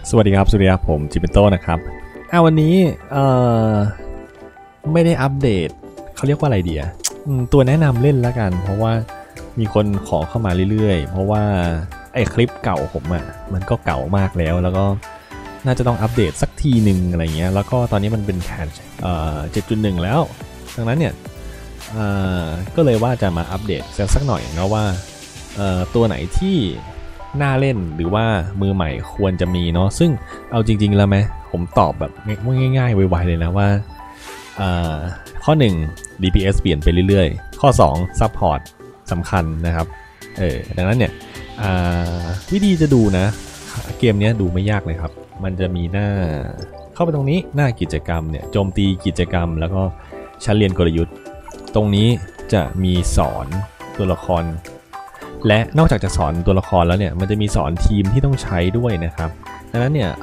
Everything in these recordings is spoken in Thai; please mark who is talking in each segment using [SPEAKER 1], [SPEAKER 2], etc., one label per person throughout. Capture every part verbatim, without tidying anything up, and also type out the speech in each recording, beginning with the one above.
[SPEAKER 1] สวัสดีครับสวัสดีครับผมจิปเปโต้นะครับอ่าวันนี้เอ่อไม่ได้อัปเดตเขาเรียกว่าอะไรเดียตัวแนะนำเล่นแล้วกันเพราะว่ามีคนขอเข้ามาเรื่อยๆเพราะว่าไอ้คลิปเก่าผมอ่ะมันก็เก่ามากแล้วแล้วก็น่าจะต้องอัปเดตสักทีหนึ่งอะไรเงี้ยแล้วก็ตอนนี้มันเป็นแพทช์เอ่อ เจ็ดจุดหนึ่ง แล้วดังนั้นเนี่ยเอ่อก็เลยว่าจะมาอัปเดตสักหน่อยนะว่าเอ่อตัวไหนที่น่าเล่นหรือว่ามือใหม่ควรจะมีเนาะซึ่งเอาจริงๆแล้วไหมผมตอบแบบง่ายๆไวๆเลยนะว่าข้อหนึ่ง ดี พี เอส เปลี่ยนไปเรื่อยๆข้อสอง Support สำคัญนะครับเออดังนั้นเนี่ยวิธีจะดูนะเกมนี้ดูไม่ยากเลยครับมันจะมีหน้าเข้าไปตรงนี้หน้ากิจกรรมเนี่ยโจมตีกิจกรรมแล้วก็ชั้นเรียนกลยุทธ์ตรงนี้จะมีสอนตัวละครและนอกจากจะสอนตัวละครแล้วเนี่ยมันจะมีสอนทีมที่ต้องใช้ด้วยนะครับดังนั้นเนี่ย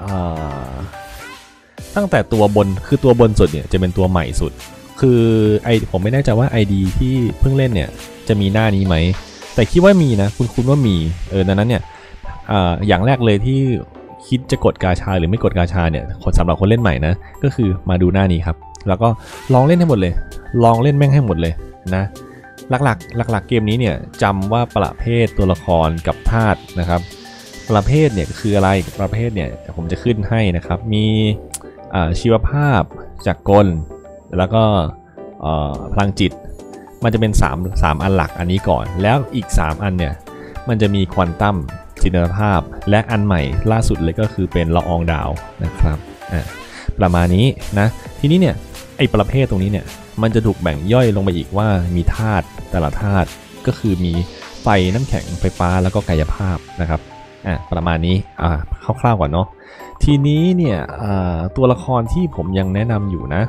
[SPEAKER 1] ตั้งแต่ตัวบนคือตัวบนสุดเนี่ยจะเป็นตัวใหม่สุดคือไอผมไม่แน่ใจว่า ไอ ดี ที่เพิ่งเล่นเนี่ยจะมีหน้านี้ไหมแต่คิดว่ามีนะคุณคุณว่ามีเออดังนั้นเนี่ยออย่างแรกเลยที่คิดจะกดกาชาหรือไม่กดกาชาเนี่ยสำหรับคนเล่นใหม่นะก็คือมาดูหน้านี้ครับแล้วก็ลองเล่นให้หมดเลยลองเล่นแม่งให้หมดเลยนะหลักๆหลักๆเกมนี้เนี่ยจำว่าประเภทตัวละครกับธาตุนะครับประเภทเนี่ยคืออะไรประเภทเนี่ยผมจะขึ้นให้นะครับมีชีวภาพจักรกลแล้วก็พลังจิตมันจะเป็น3 3อันหลักอันนี้ก่อนแล้วอีกสามอันเนี่ยมันจะมีควอนตัมจินตภาพและอันใหม่ล่าสุดเลยก็คือเป็นละอองดาวนะครับประมาณนี้นะทีนี้เนี่ยไอ้ประเภทตรงนี้เนี่ยมันจะถูกแบ่งย่อยลงไปอีกว่ามีธาตุแต่ละธาตุก็คือมีไฟน้ำแข็งไฟฟ้าแล้วก็กายภาพนะครับอ่ะประมาณนี้อ่าคร่าวๆก่อนเนาะทีนี้เนี่ยตัวละครที่ผมยังแนะนำอยู่นะ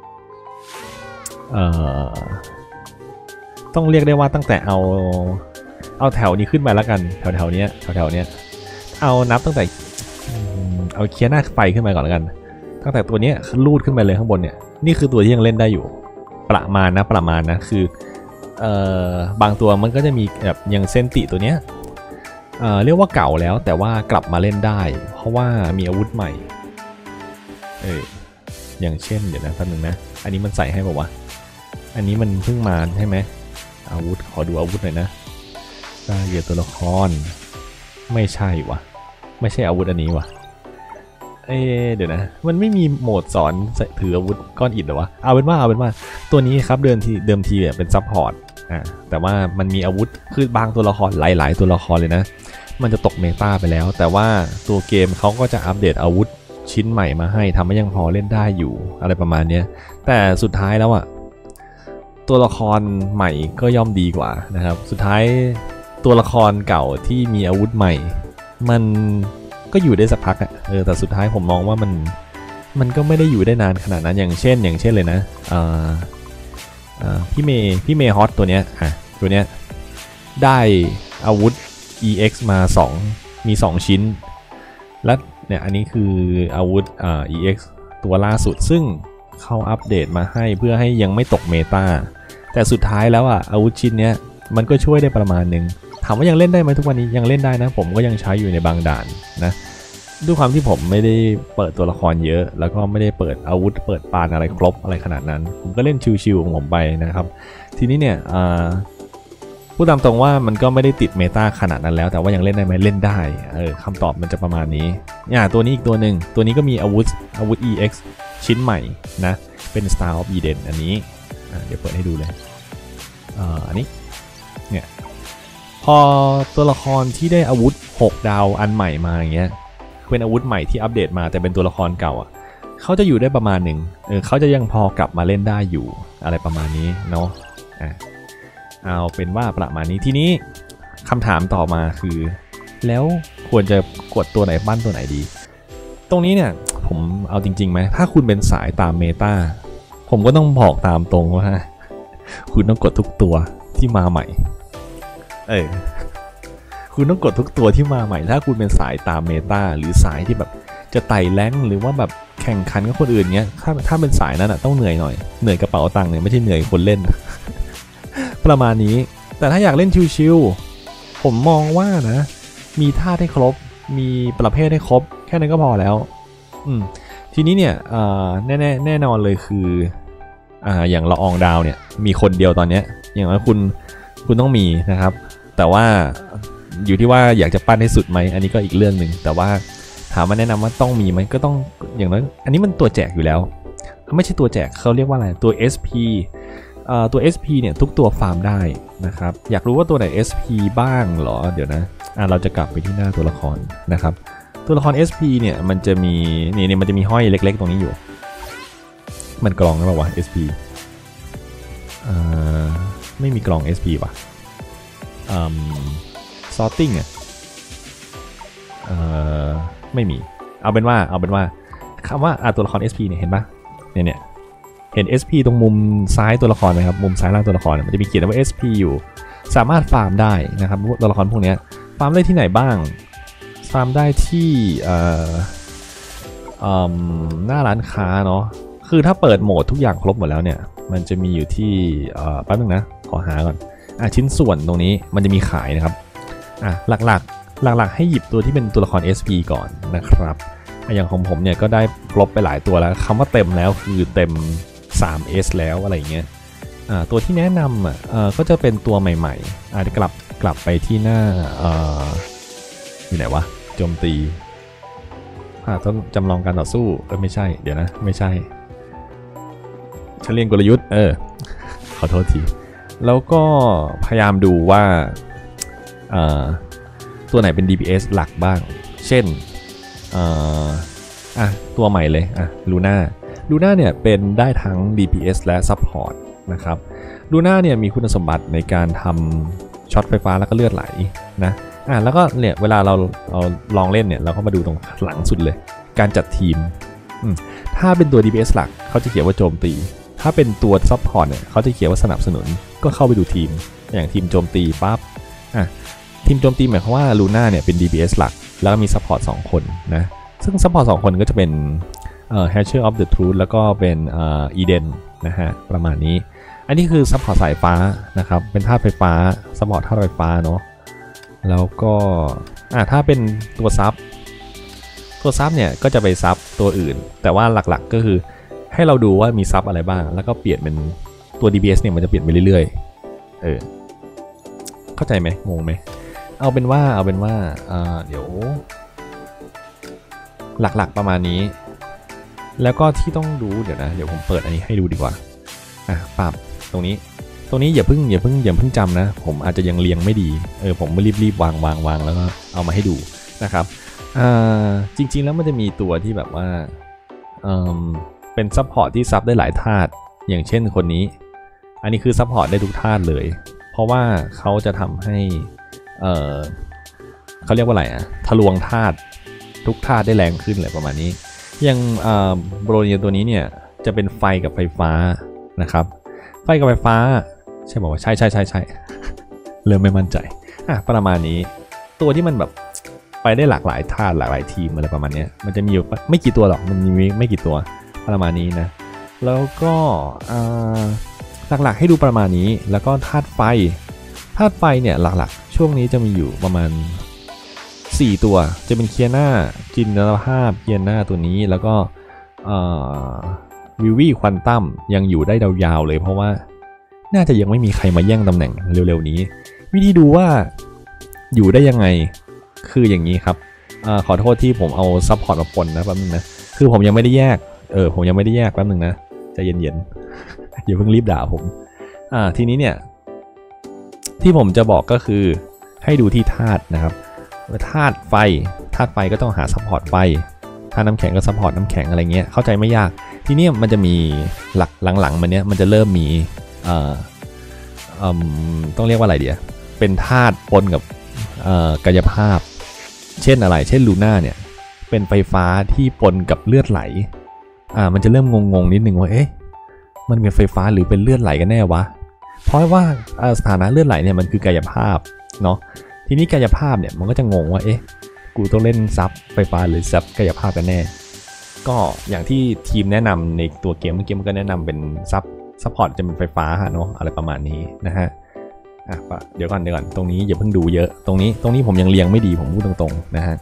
[SPEAKER 1] ต้องเรียกได้ว่าตั้งแต่เอาเอาแถวนี้ขึ้นมาแล้วกันแถวแถวนี้แถวแถวนี้เอานับตั้งแต่เอาเคลียร์หน้าไฟขึ้นมาก่อนแล้วกันตั้งแต่ตัวนี้ลูดขึ้นไปเลยข้างบนเนี่ยนี่คือตัวที่ยังเล่นได้อยู่ประมาณนะประมาณนะคือเอ่อบางตัวมันก็จะมีแบบอย่างเซนติตัวเนี้ยเอ่อเรียกว่าเก่าแล้วแต่ว่ากลับมาเล่นได้เพราะว่ามีอาวุธใหม่เอออย่างเช่นเดี๋ยวนะแป๊บนึงนะอันนี้มันใส่ให้บอกว่าอันนี้มันเพิ่งมาใช่ไหมอาวุธขอดูอาวุธหน่อยนะรายละเอียดตัวละครไม่ใช่วะไม่ใช่อาวุธอันนี้วะเอ๊เดี๋ยวนะมันไม่มีโหมดสอนถืออาวุธก้อนอิฐหรอวะเอาเป็นว่าเอาเป็นว่าตัวนี้ครับเดิมทีเดิมทีเป็นซัพพอร์ตอ่าแต่ว่ามันมีอาวุธคือบางตัวละครหลายๆตัวละครเลยนะมันจะตกเมตาไปแล้วแต่ว่าตัวเกมเขาก็จะอัปเดตอาวุธชิ้นใหม่มาให้ทำให้ยังพอเล่นได้อยู่อะไรประมาณนี้แต่สุดท้ายแล้วอ่ะตัวละครใหม่ก็ย่อมดีกว่านะครับสุดท้ายตัวละครเก่าที่มีอาวุธใหม่มันก็อยู่ได้สักพักอ่ะเออแต่สุดท้ายผมมองว่ามันมันก็ไม่ได้อยู่ได้นานขนาดนั้นอย่างเช่นอย่างเช่นเลยนะอ่าอ่าพี่เมย์พี่เมย์ฮอตตัวเนี้ยอ่ะตัวเนี้ยได้อาวุธ อี เอ็กซ์ มาสองมีสองชิ้นและเนี่ยอันนี้คืออาวุธอ่า อี เอ็กซ์ ตัวล่าสุดซึ่งเขาอัปเดตมาให้เพื่อให้ยังไม่ตกเมตาแต่สุดท้ายแล้วอ่ะอาวุธชิ้นเนี้ยมันก็ช่วยได้ประมาณนึงถามว่ายังเล่นได้ไหมทุกวันนี้ยังเล่นได้นะผมก็ยังใช้อยู่ในบางด่านนะด้วยความที่ผมไม่ได้เปิดตัวละครเยอะแล้วก็ไม่ได้เปิดอาวุธเปิดปานอะไรครบอะไรขนาดนั้นผมก็เล่นชิวๆของผมไปนะครับทีนี้เนี่ยพูดตามตรงว่ามันก็ไม่ได้ติดเมตาขนาดนั้นแล้วแต่ว่ายังเล่นได้ไหมเล่นได้เออคำตอบมันจะประมาณนี้อ่าตัวนี้อีกตัวหนึ่งตัวนี้ก็มีอาวุธอาวุธ อี เอ็กซ์ ชิ้นใหม่นะเป็น Star of Eden อันนี้เดี๋ยวเปิดให้ดูเลยอ่าอันนี้เนี่ยพอตัวละครที่ได้อาวุธหกดาวอันใหม่มาอย่างเงี้ยเป็นอาวุธใหม่ที่อัปเดตมาแต่เป็นตัวละครเก่าอ่ะเขาจะอยู่ได้ประมาณหนึ่งเออเขาจะยังพอกลับมาเล่นได้อยู่อะไรประมาณนี้เนาะอ่ะเอาเป็นว่าประมาณนี้ทีนี้คำถามต่อมาคือแล้วควรจะกดตัวไหนปั้นตัวไหนดีตรงนี้เนี่ยผมเอาจริงๆไหมถ้าคุณเป็นสายตามเมตาผมก็ต้องบอกตามตรงว่าคุณต้องกดทุกตัวที่มาใหม่เออคุณต้องกดทุกตัวที่มาใหม่ถ้าคุณเป็นสายตามเมตาหรือสายที่แบบจะไต่แรงหรือว่าแบบแข่งขันกับคนอื่นเงี้ยถ้าถ้าเป็นสายนั้นอ่ะต้องเหนื่อยหน่อยเหนื่อยกระเป๋าตังค์เนี่ยไม่ใช่เหนื่อยคนเล่น ประมาณนี้แต่ถ้าอยากเล่นชิวๆผมมองว่านะมีท่าให้ครบมีประเภทให้ครบแค่นั้นก็พอแล้วอืมทีนี้เนี่ยแน่แน่แน่นอนเลยคืออ่าอย่างละอองดาวเนี่ยมีคนเดียวตอนนี้อย่างนั้นคุณคุณต้องมีนะครับแต่ว่าอยู่ที่ว่าอยากจะปั้นให้สุดไหมอันนี้ก็อีกเรื่องหนึ่งแต่ว่าถามมาแนะนำว่าต้องมีไหมก็ต้องอย่างนั้นอันนี้มันตัวแจกอยู่แล้วไม่ใช่ตัวแจกเขาเรียกว่าอะไรตัว เอส พี เอ่อตัว เอส พี เนี่ยทุกตัวฟาร์มได้นะครับอยากรู้ว่าตัวไหน เอส พี บ้างเหรอเดี๋ยวนะอ่ะเราจะกลับไปที่หน้าตัวละครนะครับตัวละคร เอส พี เนี่ยมันจะมีนี่นี่มันจะมีห้อยเล็กๆตรงนี้อยู่มันกรองหรือเปล่าวะ เอส พี เอ่อไม่มีกรอง เอส พี ป่ะอืม sorting อ่ะเอ่อไม่มีเอาเป็นว่าเอาเป็นว่าคำว่าอ่ะตัวละคร เอส พี เนี่ยเห็นปะเนี่ยเนี่ยเห็น เอส พี ตรงมุมซ้ายตัวละครไหมครับมุมซ้ายล่างตัวละครมันจะมีเขียนว่า เอส พี อยู่สามารถฟาร์มได้นะครับตัวละครพวกนี้ฟาร์มได้ที่ไหนบ้างฟาร์มได้ที่เอ่อหน้าร้านค้าเนาะคือถ้าเปิดโหมดทุกอย่างครบหมดแล้วเนี่ยมันจะมีอยู่ที่แป๊บนึงนะขอหาก่อนอ่ะชิ้นส่วนตรงนี้มันจะมีขายนะครับอ่ะหลักๆหลักๆให้หยิบตัวที่เป็นตัวละคร เอส พี ก่อนนะครับอย่างของผมเนี่ยก็ได้ครบไปหลายตัวแล้วคำว่าเต็มแล้วคือเต็ม ทรี เอส แล้วอะไรเงี้ยอ่าตัวที่แนะนำอ่ะก็จะเป็นตัวใหม่ๆอาจจะกลับกลับไปที่หน้าอ่าอยู่ไหนวะโจมตีอ่าต้องจำลองการต่อสู้เออไม่ใช่เดี๋ยวนะไม่ใช่ฉันเรียนกลยุทธ์เออขอโทษทีแล้วก็พยายามดูว่าอ่าตัวไหนเป็น ดี พี เอส หลักบ้างเช่นอ่าอ่ะตัวใหม่เลยอ่ะลูน่าลูน่าเนี่ยเป็นได้ทั้ง ดี พี เอส และ Support นะครับลูน่าเนี่ยมีคุณสมบัติในการทำช็อตไฟฟ้าแล้วก็เลือดไหลนะอ่ะแล้วก็เนี่ยเวลาเราเราลองเล่นเนี่ยเราก็มาดูตรงหลังสุดเลยการจัดทีมถ้าเป็นตัว ดี พี เอส หลักเขาจะเขียนว่าโจมตีถ้าเป็นตัว Support เนี่ยเขาจะเขียนว่าสนับสนุนก็เข้าไปดูทีมอย่างทีมโจมตีปั๊บอ่ะทีมโจมตีหมายความว่าลูน่าเนี่ยเป็น ดี พี เอส หลักแล้วก็มี Support สองคนนะซึ่ง Support สองคนก็จะเป็นเอ่อ Hatcher of the Truth แล้วก็เป็นเอ่อ Eden นะฮะประมาณนี้อันนี้คือ Support สายฟ้านะครับเป็นธาตุไฟฟ้า Support ธาตุไฟฟ้าเนาะแล้วก็อ่ะถ้าเป็นตัวซับตัวซับเนี่ยก็จะไปซับตัวอื่นแต่ว่าหลักๆก็คือให้เราดูว่ามีซับอะไรบ้างแล้วก็เปลี่ยนเป็นตัว ดี พี เอส เนี่ยมันจะเปลี่ยนไปเรื่อยๆเออเข้าใจไหมงงไหมเอาเป็นว่าเอาเป็นว่าเอ่อเดี๋ยวหลักๆประมาณนี้แล้วก็ที่ต้องดูเดี๋ยวนะเดี๋ยวผมเปิดอันนี้ให้ดูดีกว่าอ่ะปรับตรงนี้ตรงนี้อย่าเพิ่งอย่าเพิ่งอย่าเพิ่งจำนะผมอาจจะยังเรียงไม่ดีเออผมไม่รีบรีบวางวางวางแล้วก็เอามาให้ดูนะครับอ่าจริงๆแล้วมันจะมีตัวที่แบบว่าเออเป็นซัพพอร์ตที่ซับได้หลายธาตุอย่างเช่นคนนี้อันนี้คือซัพพอร์ตได้ทุกธาตุเลยเพราะว่าเขาจะทำให้เออเขาเรียกว่าอะไรอะทะลวงธาตุทุกธาตุได้แรงขึ้นอะไรประมาณนี้อย่างโบรเนียตัวนี้เนี่ยจะเป็นไฟกับไฟฟ้านะครับไฟกับไฟฟ้าใช่บอกว่าใช่ใช่ใช่ใช่เริ่มไม่มั่นใจอ่ะประมาณนี้ตัวที่มันแบบไปได้หลากหลายธาตุหลากหลายทีมอะไรประมาณนี้มันจะมีอยู่ไม่กี่ตัวหรอกมันมีไม่กี่ตัวประมาณนี้นะแล้วก็หลักๆให้ดูประมาณนี้แล้วก็ธาตุไฟธาตุไฟเนี่ยหลักๆช่วงนี้จะมีอยู่ประมาณสี่ตัวจะเป็นเคียน่าจินตนาภาพเคียน่าตัวนี้แล้วก็วิวีควอนตัมยังอยู่ได้ยาวๆเลยเพราะว่าน่าจะยังไม่มีใครมาแย่งตำแหน่งเร็วๆนี้วิธีดูว่าอยู่ได้ยังไงคืออย่างนี้ครับอขอโทษที่ผมเอาซัพพอร์ตมาปนนะแป๊บนึงนะคือผมยังไม่ได้แยกเออผมยังไม่ได้แยกแป๊บนึงนะใจเย็นๆอย่าเพิ่งรีบด่าผมอ่าทีนี้เนี่ยที่ผมจะบอกก็คือให้ดูที่ธาตุนะครับธาตุไฟธาตุไฟก็ต้องหาซัพพอร์ตไฟธาตุน้ำแข็งก็ซัพพอร์ตน้ำแข็งอะไรเงี้ยเข้าใจไม่ยากทีนี้มันจะมีหลักหลังๆมันเนี้ยมันจะเริ่มมีเอ่อเอ่อต้องเรียกว่าอะไรเดียวเป็นธาตุปนกับเอ่อกายภาพเช่นอะไรเช่นลูน่าเนี่ยเป็นไฟฟ้าที่ปนกับเลือดไหลอ่ามันจะเริ่มงงๆนิดนึงว่าเอ๊ะมันเป็นไฟฟ้าหรือเป็นเลือดไหลกันแน่วะเพราะว่าสถานะเลือดไหลเนี่ยมันคือกายภาพเนาะทีนี้กายภาพเนี่ยมันก็จะงงว่าเอ๊ะกูต้องเล่นซับไฟฟ้าหรือซับกายภาพกันแน่ก็อย่างที่ทีมแนะนำในตัวเกมเมื่อกี้มันก็แนะนำเป็นซับซัพพอร์ตจะเป็นไฟฟ้าเนาะอะไรประมาณนี้นะฮะอ่ะเดี๋ยวก่อนเดี๋ยวก่อนตรงนี้อย่าเพิ่งดูเยอะตรงนี้ตรงนี้ผมยังเรียงไม่ดีผมพูดตรงๆนะฮะ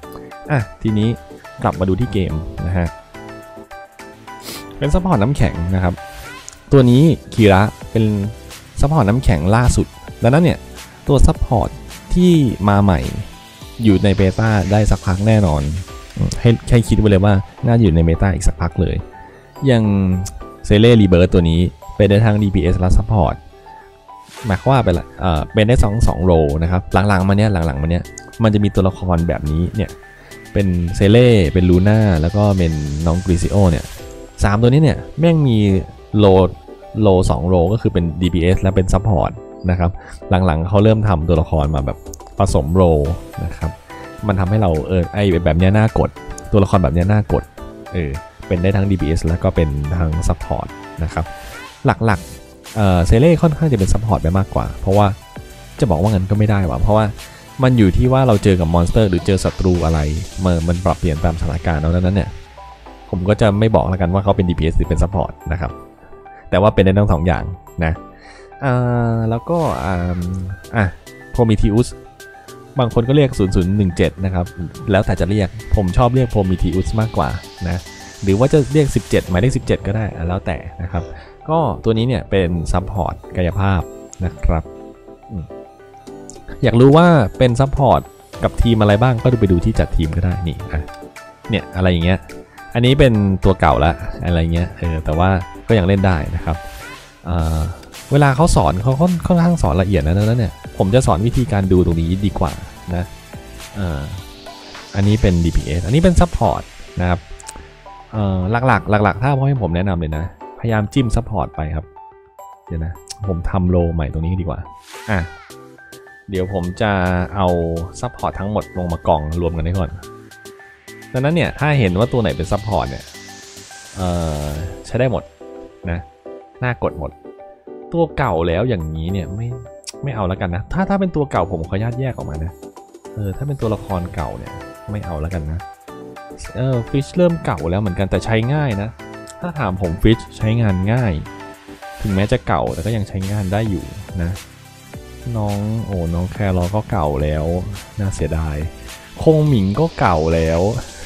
[SPEAKER 1] อ่ะทีนี้กลับมาดูที่เกมนะฮะเป็นซัพพอร์ตน้ำแข็งนะครับตัวนี้คีระเป็นซัพพอร์ตน้ำแข็งล่าสุดดังนั้นเนี่ยตัวซัพพอร์ตที่มาใหม่อยู่ในเบต้าได้สักพักแน่นอนให้แค่คิดไว้เลยว่าน่าอยู่ในเบต้าอีกสักพักเลยอย่างเซเล่รีเบิร์ตตัวนี้เป็นได้ทั้ง ดี พี เอส และซัพพอร์ตหมายความว่าเป็นเอ่อเป็นได้สองสองโรนะครับหลังๆมาเนี้ยหลังๆมาเนี้ยมันจะมีตัวละครแบบนี้เนี่ยเป็นเซเล่เป็นลูน่าแล้วก็เป็นน้องกริซิโอเนี่ยสามตัวนี้เนี่ยแม่งมีโลโลสองโรก็คือเป็น ดี พี เอส และเป็นซัพพอร์ตนะครับหลังๆเขาเริ่มทำตัวละครมาแบบผสมโรนะครับมันทำให้เราเออไอแบบนี้น่ากดตัวละครแบบนี้น่ากดเออเป็นได้ทั้ง ดี พี เอส แล้วก็เป็นทั้งซัพพอร์ตนะครับหลักๆเอ่อเซเล่ค่อนข้างจะเป็นซัพพอร์ตไปมากกว่าเพราะว่าจะบอกว่างั้นก็ไม่ได้ว่ะเพราะว่ามันอยู่ที่ว่าเราเจอกับมอนสเตอร์หรือเจอศัตรูอะไรมันมันปรับเปลี่ยนตามสถานการณ์แล้วนั้นเนี่ยผมก็จะไม่บอกแล้วกันว่าเขาเป็น ดี พี เอส หรือเป็นซัพพอร์ตนะครับแต่ว่าเป็นได้ทั้งสองอย่างนะอ่าแล้วก็อ่าอ่ะโพรมิทีอุสบางคนก็เรียกศูนย์ ศูนย์ หนึ่ง เจ็ดนะครับแล้วแต่จะเรียกผมชอบเรียกโพรมิทีอุสมากกว่านะหรือว่าจะเรียกสิบเจ็ดหมายเลขสิบเจ็ดก็ได้แล้วแต่นะครับก็ตัวนี้เนี่ยเป็นซัพพอร์ตกายภาพนะครับอยากรู้ว่าเป็นซัพพอร์ตกับทีมอะไรบ้างก็ดูไปดูที่จัดทีมก็ได้นี่อ่ะเนี่ยอะไรอย่างเงี้ยอันนี้เป็นตัวเก่าละอะไรเงี้ยเออแต่ว่าก็ยังเล่นได้นะครับเวลาเขาสอนเขาค่อนข้างสอนละเอียดนะนั้นเนี่ยผมจะสอนวิธีการดูตรงนี้ดีกว่านะอันนี้เป็น ดี พี เอส อันนี้เป็นซัพพอร์ตนะครับหลักๆหลักๆถ้าพ่อให้ผมแนะนำเลยนะพยายามจิ้มซัพพอร์ตไปครับเดี๋ยวนะผมทำโลใหม่ตรงนี้ดีกว่าอ่ะเดี๋ยวผมจะเอาซัพพอร์ตทั้งหมดลงมากองรวมกันให้ก่อนดังนั้นเนี่ยถ้าเห็นว่าตัวไหนเป็นซัพพอร์ตเนี่ยใช้ได้หมดนะน่ากดหมดตัวเก่าแล้วอย่างนี้เนี่ยไม่ไม่เอาแล้วกันนะถ้าถ้าเป็นตัวเก่าผมขออนุญาตแยกออกมานะเออถ้าเป็นตัวละครเก่าเนี่ยไม่เอาแล้วกันนะเออฟิชเริ่มเก่าแล้วเหมือนกันแต่ใช้ง่ายนะถ้าถามผมฟิชใช้งานง่ายถึงแม้จะเก่าแต่ก็ยังใช้งานได้อยู่นะน้องโอ้น้องแครอก็เก่าแล้วน่าเสียดายคงหมิงก็เก่าแล้ว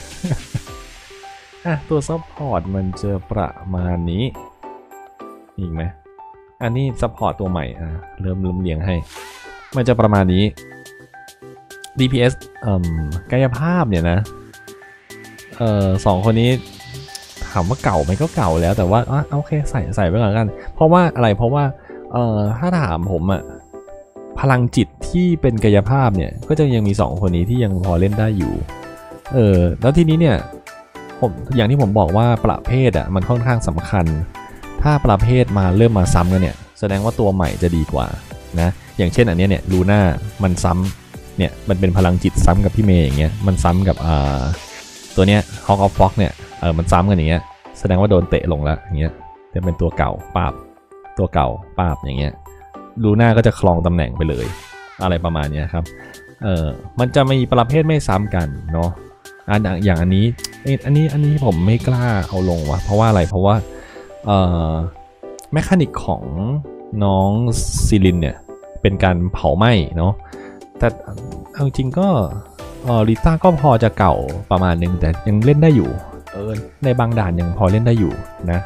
[SPEAKER 1] อ่ะตัวซัพพอร์ตมันจะประมาณนี้อีกไหมอันนี้ซัพพอร์ตตัวใหม่อ่ะเริ่มเริ่มเรียงให้มันจะประมาณนี้ ดี พี เอส อืมกายภาพเนี่ยนะเอ่อสองคนนี้ถามว่าเก่าไหมก็เก่าแล้วแต่ว่าอ่ะโอเคใส่ใส่ไปก่อนกันเพราะว่าอะไรเพราะว่าเอ่อถ้าถามผมอ่ะพลังจิตที่เป็นกายภาพเนี่ยก็จะยังมีสองคนนี้ที่ยังพอเล่นได้อยู่เออแล้วทีนี้เนี่ยผมอย่างที่ผมบอกว่าประเภทอ่ะมันค่อนข้างสำคัญถ้าประเภทมาเริ่มมาซ้ำกันเนี่ยแสดงว่าตัวใหม่จะดีกว่านะอย่างเช่นอันนี้เนี่ยลูน่ามันซ้ำเนี่ยมันเป็นพลังจิตซ้ำกับพี่เมย์อย่างเงี้ยมันซ้ำกับอ่าตัวเนี้ยฮอกออฟฟ็อกเนี่ยเออมันซ้ำกันอย่างเงี้ยแสดงว่าโดนเตะลงแล้วอย่างเงี้ยจะเป็นตัวเก่าปาบตัวเก่าปาบอย่างเงี้ยลูน่าก็จะครองตำแหน่งไปเลยอะไรประมาณนี้ครับเออมันจะมีประเภทไม่ซ้ำกันเนาะอันอย่างอันนี้อันนี้อันนี้ผมไม่กล้าเอาลงวะเพราะว่าอะไรเพราะว่าเอ่อแมคานิกของน้องซิลินเนี่ยเป็นการเผาไหม้เนาะแต่เอาจริงก็เออลิต้าก็พอจะเก่าประมาณนึงแต่ยังเล่นได้อยู่เออในบางด่านยังพอเล่นได้อยู่นะ